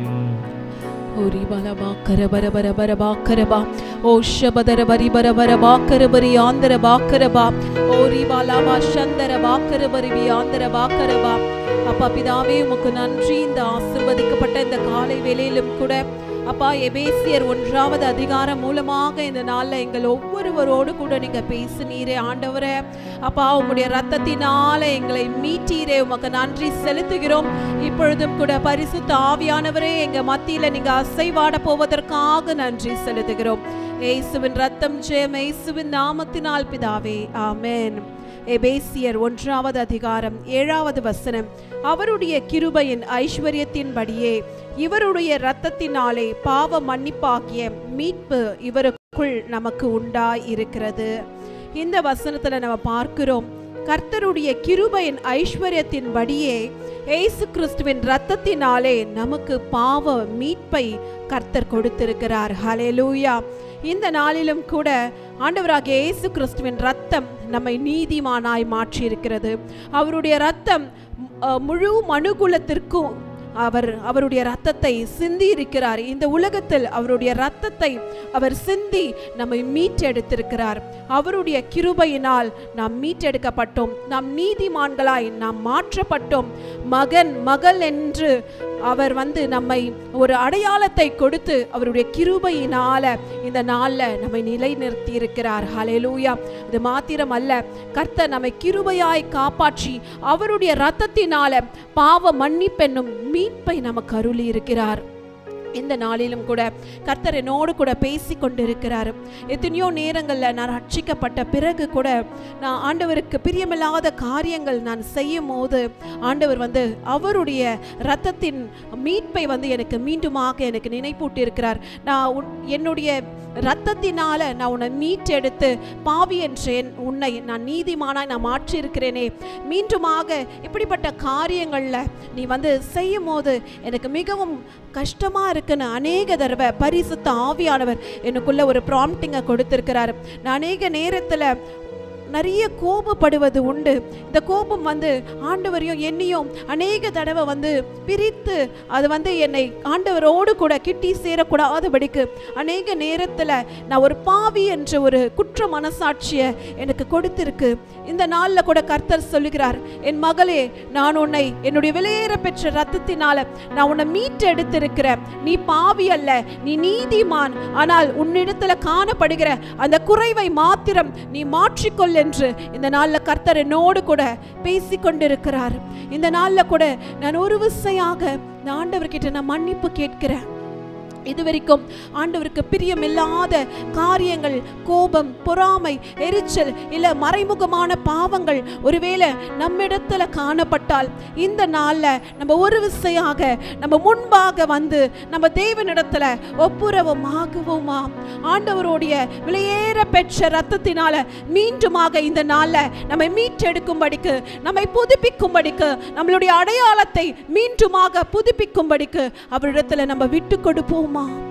ஓரி பலபா கரபர பரபரபா கரபா ஓ ஷபதர பரி பரபர பாக்கரபரி ஆந்தர பாக்கரபா ஓரி பாலாபா சந்தர பாக்கரபரி ஆந்தர பாக்கரபா. அப்பா பிதாவே உமக்கு நன்றி. இந்த ஆசீர்வதிக்கப்பட்ட இந்த காலை வேளையிலும் கூட அப்பா எபேசியர் 1வது அதிகாரம் மூலமாக இந்த நாளில் எங்கள் ஒவ்வொருவரோடு கூட நீங்க பேசுனீரே ஆண்டவரே. அப்பா உம்முடைய ரத்தத்தினால எங்களை மீட்டீரே, உமக்கு நன்றி செலுத்துகிறோம். இப்பொழுதும் கூட பரிசுத்த ஆவியானவரே எங்க மத்தியில நீங்க அசைவாட போவதற்காக நன்றி செலுத்துகிறோம். இயேசுவின் ரத்தம் ஜெயம், இயேசுவின் நாமத்தினால் பிதாவே, ஆமென். எபேசியர் 1வது அதிகாரம் 7வது வசனம். அவருடைய கிருபையின் ஐஸ்வர்யத்தின்படியே இவருடைய இரத்தத்தினாலே பாவ மன்னிப்பாகிய மீட்பு இவருக்குள் நமக்கு உண்டாய் இருக்கிறது. இந்த வசனத்துல நம்ம பார்க்கிறோம், கர்த்தருடைய கிருபையின் ஐஸ்வர்யத்தின்படியே இயேசு கிறிஸ்துவின் இரத்தத்தினாலே நமக்கு பாவ மீட்பை கர்த்தர் கொடுத்திருக்கிறார். ஹல்லேலூயா. இந்த நாளிலும் கூட ஆண்டவராகிய இயேசு கிறிஸ்துவின் இரத்தம் நம்மை நீதிமானாய் மாற்றி இருக்கிறது. அவருடைய இரத்தம் முழு மனுகுலத்திற்கும் அவருடைய ரத்தத்தை சிந்தி இருக்கிறார். இந்த உலகத்தில் அவருடைய ரத்தத்தை அவர் சிந்தி நம்மை மீட்டெடுத்திருக்கிறார். அவருடைய கிருபையினால் நாம் மீட்டெடுக்கப்பட்டோம். நாம் நீதிமான்களாய் நாம் மாற்றப்பட்டோம். மகன் மகள் என்று அவர் நம்மை ஒரு அடையாளத்தை கொடுத்து அவருடைய கிருபையினால இந்த நாளில் நம்மை நிலைநிறுத்தி இருக்கிறார். ஹல்லேலூயா. இது மாத்திரம் அல்ல, கர்த்தர் நம்மை கிருபையாய் காப்பாற்றி அவருடைய இரத்தத்தினால பாவ மன்னிப்பென்னும் மீட்பை நமக்கு அருளி இருக்கிறார். இந்த நாளிலும் கூட கர்த்தர் என்னோடு கூட பேசி கொண்டிருக்கிறார். எத்தனையோ நேரங்களில் நான் ரட்சிக்கப்பட்ட பிறகு கூட நான் ஆண்டவருக்கு பிரியமில்லாத காரியங்கள் நான் செய்யும் போது ஆண்டவர் அவருடைய இரத்தத்தின் மீட்பை எனக்கு மீண்டுமாக எனக்கு நினைப்பூட்டி இருக்கிறார். நான் என்னுடைய இரத்தத்தினால நான் உன்னை மீட்டெடுத்து பாவி என்றேன், உன்னை நான் நீதிமானாய் நான் மாற்றி இருக்கிறேனே. மீண்டுமாக இப்படிப்பட்ட காரியங்களில் நீ செய்யும் போது எனக்கு மிகவும் கஷ்டமா இருக்குன்னு அநேக தடவை பரிசுத்த ஆவியானவர் எனக்குள்ள ஒரு ப்ராம்ப்டிங்கை கொடுத்திருக்கிறார். நான் அநேக நேரத்தில் நிறைய கோபப்படுவது உண்டு. இந்த கோபம் ஆண்டவரையும் என்னையும் அநேக தடவை பிரித்து அது என்னை ஆண்டவரோடு கூட கிட்டி சேரக்கூடாதபடிக்கு அநேக நேரத்தில் நான் ஒரு பாவி என்ற ஒரு குற்ற மனசாட்சியை எனக்கு கொடுத்திருக்கு. இந்த நாளில் கூட கர்த்தர் சொல்லுகிறார், என் மகளே, நான் உன்னை என்னுடைய விலையேற பெற்ற ரத்தத்தினால நான் உன்னை மீட்டு எடுத்திருக்கிறேன். நீ பாவி அல்ல, நீ நீதிமான். ஆனால் உன்னிடத்துல காணப்படுகிற அந்த குறைவை மாத்திரம் நீ மாற்றிக்கொள்ள என்று இந்த நாளில் கர்த்தர் என்னோடு கூட பேசிக்கொண்டிருக்கிறார். இந்த நாளில் கூட நான் ஒரு விசையாக ஆண்டவர்கிட்ட நான் மன்னிப்பு கேட்கிறேன். இதுவரைக்கும் ஆண்டவருக்கு பிரியமில்லாத காரியங்கள், கோபம், பொறாமை, எரிச்சல், இல்ல மறைமுகமான பாவங்கள் ஒருவேளை நம்மிடத்துல காணப்பட்டால் இந்த நாள்ல நம்ம ஒரு விசையாக நம்ம முன்பாக நம்ம தேவனிடத்துல ஒப்புரவமாகுவோமா? ஆண்டவருடைய விலையேற பெற்ற ரத்தத்தினால மீண்டுமாக இந்த நாள்ல நம்மை மீட்டெடுக்கும்படிக்கு, நம்மை புதுப்பிக்கும்படிக்கு, நம்மளுடைய அடையாளத்தை மீண்டுமாக புதுப்பிக்கும்படிக்கு அவரிடத்துல நம்ம விட்டு கொடுப்போம்.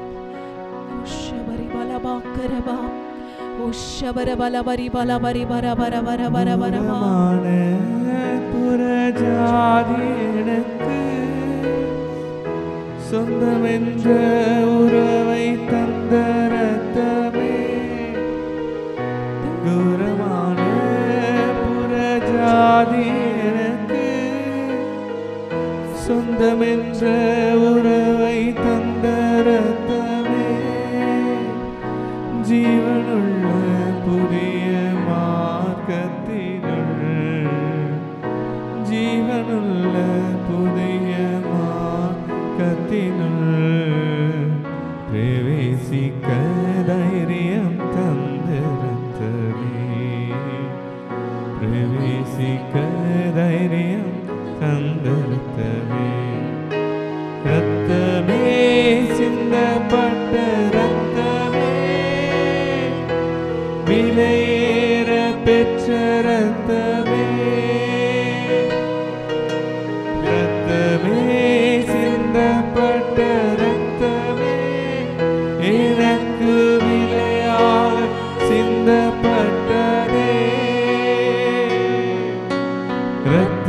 சொந்தமென்ற உறவை தந்த ரத்தமே, தூரமான புறஜாதி எனக்கு சொந்தமென்ற உறவை தந்த ரத்தமே, ஜீவனுள்ள புதிய மார்க்கத்தினுள், ஜீவனுள்ள புதிய மார்க்கத்தினுள் பிரவேசிக்க தைரியம் தந்த ரத்தமே, பிரவேசிக்க தைரியம் தந்த ரத்தமே, ரத்தமே சிந்தப்பட்ட ரத்தமே, விலையேற பெற்ற ரத்தமே, ரத்தமே சிந்தப்பட்ட ரத்தமே, எனக்கு விலையாக சிந்தப்பட்டதே.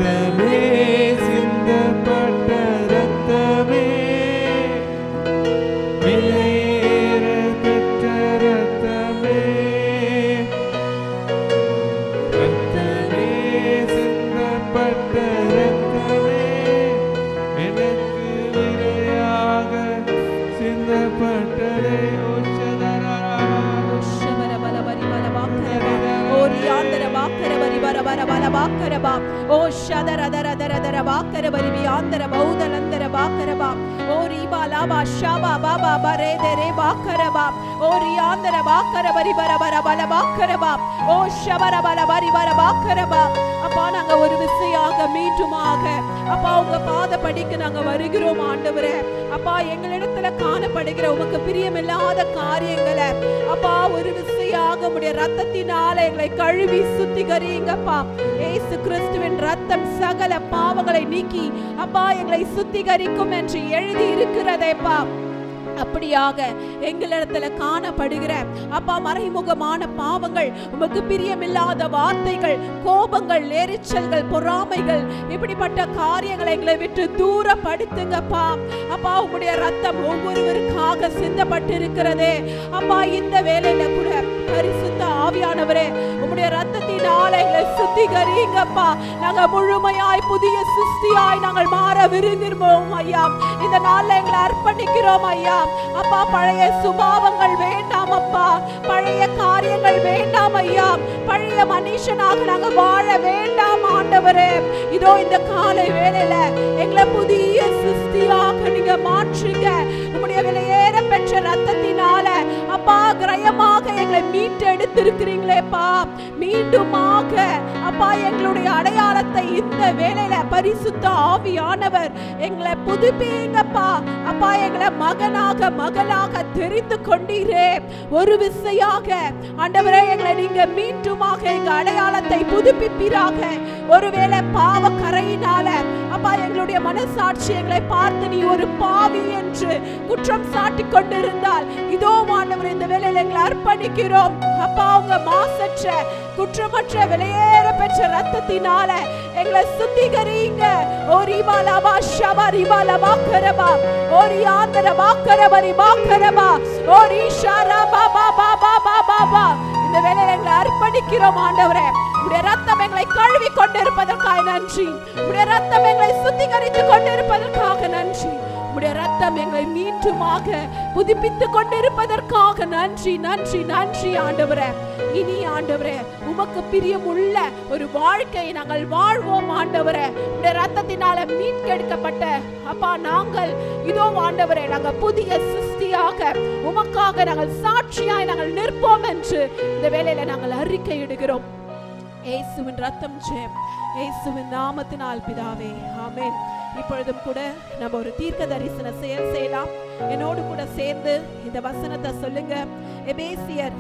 பாக்கரபரி பரபரபல பாக்கரபா ஓ ஷதரதரதரதர பாக்கரபரி வியாந்தர பௌதலந்தர பாக்கரபா ஓ ரீபாலாபா ஷாபா பாபா பரேதரே பாக்கரபா ஓ ரியாந்தர பாக்கரபரி பரபரபல பாக்கரபா ஓ ஷபரபல பரி பர பாக்கரபா. அப்பா நாங்க ஒரு விசையாக மீண்டுமாக அப்பா உங்க பாத படிக்க நாங்க வருகிறோம் ஆண்டவரே. அப்பா எங்களிடத்துல காணப்படுகிற உமக்கு பிரியமில்லாத காரியங்களை அப்பா ஒரு விசையாக உம்முடைய ரத்தத்தினால எங்களை கழுவி சுத்திகரிங்கப்பா. இயேசு கிறிஸ்துவின் ரத்தம் சகல பாவங்களை நீக்கி அப்பா எங்களை சுத்திகரிக்கும் என்று எழுதி இருக்கிறதேப்பா. அப்படியாக எங்களிடத்துல காணப்படுகிற அப்பா மறைமுகமான பாவங்கள், உமக்கு பிரியமில்லாத வார்த்தைகள், கோபங்கள், எரிச்சல்கள், பொறாமைகள், இப்படிப்பட்ட காரியங்களை எங்களை விட்டு தூரப்படுத்துங்கப்பா. அப்பா உம்முடைய ரத்தம் ஒவ்வொருவருக்காக சிந்தப்பட்டிருக்கிறதே அப்பா. இந்த வேளையில கூட பரிசுத்த ஆவியானவரே உம்முடைய ரத்தத்தினால எங்களை சுத்திகரிங்கப்பா. நாங்க முழுமையாய் புதிய சிருஷ்டியாய் நாங்கள் மாற விரும்புகிறோம் ஐயா. இந்த நாள்ல எங்களை அர்ப்பணிக்கிறோம் ஐயா. அப்பா பழைய சுபாவங்கள் வேண்டாம் அப்பா, பழைய காரியங்கள் வேண்டாம் ஐயா, பழைய மனுஷனாக நாங்க வாழ வேண்டாம் ஆண்டவரே. இதோ இந்த காலை வேளையில எங்களை புதிய சிருஷ்டியாக நீங்க மாற்றுங்க. உம்முடைய விலையேற பெற்ற ரத்தத்தினால அப்பா கிரயமாக எங்களை மீட்டெடுத்திருக்கிறீங்களேப்பா. மீண்டுமாக அப்பா எங்களுடைய அடையாளத்தை இந்த வேளையில பரிசுத்த ஆவியானவர் எங்களை புதுப்பிங்கப்பா. அப்பா எங்களை மகனாக மகளாக தெரிந்து கொண்டீரே. ஒரு விசையாக ஆண்டவரே எங்களை நீங்க மீண்டுமாக எங்க அடையாளத்தை புதுப்பிப்பீராக. ஒருவேளை பாவ கரையினால அப்பா எங்களுடைய மனசாட்சி எங்களை பார்த்து நீ ஒரு பாவி என்று குற்றம் சாட்டி கொண்டிருந்தால் இதோ ஆண்டவர் இந்த வேளையில எங்களை அர்ப்பணிக்கிறோம் அப்பா. உங்க மாசற்ற குற்றமற்ற விலையேற பெற்ற ரத்தத்தினால எங்களை சுத்திகரிங்க. ஓ ரிபாலபா ஷபா ரிபாலபா கரபா ஓ ரியாந்தர பாக்கரபரி பாக்கரபா ஓ ரிஷாரா பாபா பாபா பாபா பா. இந்த வேளையில எங்களை அர்ப்பணிக்கிறோம் ஆண்டவரே. உம்முடைய ரத்தம் எங்களை கழுவி கொண்டிருப்பதற்காக நன்றி. உம்முடைய ரத்தம் எங்களை சுத்திகரித்துக் கொண்டிருப்பதற்காக நன்றி. உம்முடைய ரத்தம் எங்களை மீண்டுமாக புதுப்பித்துக் கொண்டிருப்பதற்காக நன்றி நன்றி நன்றி ஆண்டவரே. இனி ஆண்டவரே உமக்கு பிரியமுள்ள ஒரு வாழ்க்கையை நாங்கள் வாழ்வோம் ஆண்டவரே. உம்முடைய ரத்தத்தினால மீட்கெடுக்கப்பட்ட அப்பா நாங்கள் இதோ ஆண்டவரே நாங்கள் புதிய சிருஷ்டியாக உமக்காக நாங்கள் சாட்சியாய் நாங்கள் நிற்போம் என்று இந்த வேளையில நாங்கள் அறிக்கை இடுகிறோம். இயேசுவின் ரத்தம் ஜெயம், இயேசுவின் நாமத்தினால் பிதாவே, ஆமென். இப்பொழுதும் கூட நம்ம ஒரு தீர்க்க தரிசன செயல் செய்யலாம். என்னோடு கூட சேர்ந்து இந்த வசனத்தை சொல்லுங்க. எபேசியர்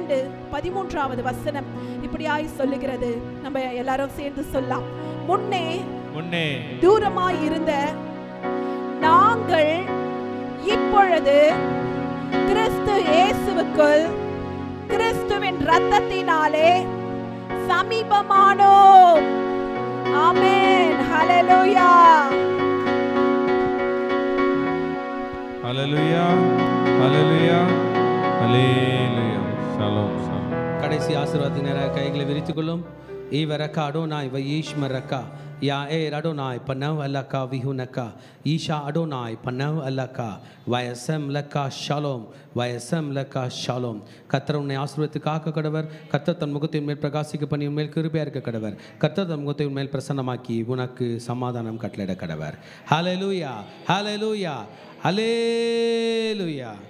2:13 வசனம் இப்படியாய் சொல்லுகிறது. நம்ம எல்லாரும் சேர்ந்து சொல்லலாம். முன்னே தூரமாய் இருந்த நாங்கள் இப்பொழுது கிறிஸ்து இயேசுவுக்குள் கிறிஸ்துவின் இரத்தத்தினாலே சமீபமானோம். ஆமென். ஹல்லேலூயா. ஹல்லேலூயா. ஹல்லேலூயா. ஹல்லேலூயா. Shalom Shalom. கடைசி ஆசீர்வாதத்தின் நேராக கைகளை விரித்துக் கொள்ளும். ஈவரக்கா அடோனாய் வயீஷ்மரக்கா யாஏர் அடோனாய் பனவ் அல்லக்கா விஹுனக்கா ஈஷா அடோனாய் பனவ் அல்லக்கா வயசம் லக்கா ஷாலோம் வயசம் லக்கா ஷாலோம். கர்த்தர் உன்னை ஆசீர்வதித்து காக்க கடவர். கர்த்தர் தன் முகத்தின் மேல் பிரகாசிக்க பண்ணி உன்மேல் கிருபையா இருக்க கடவர். கர்த்தர் தன் முகத்தின் மேல் பிரசன்னமாக்கி உனக்கு சமாதானம் கட்டளையிட கடவர். ஹல்லேலூயா. ஹல்லேலூயா. ஹல்லேலூயா.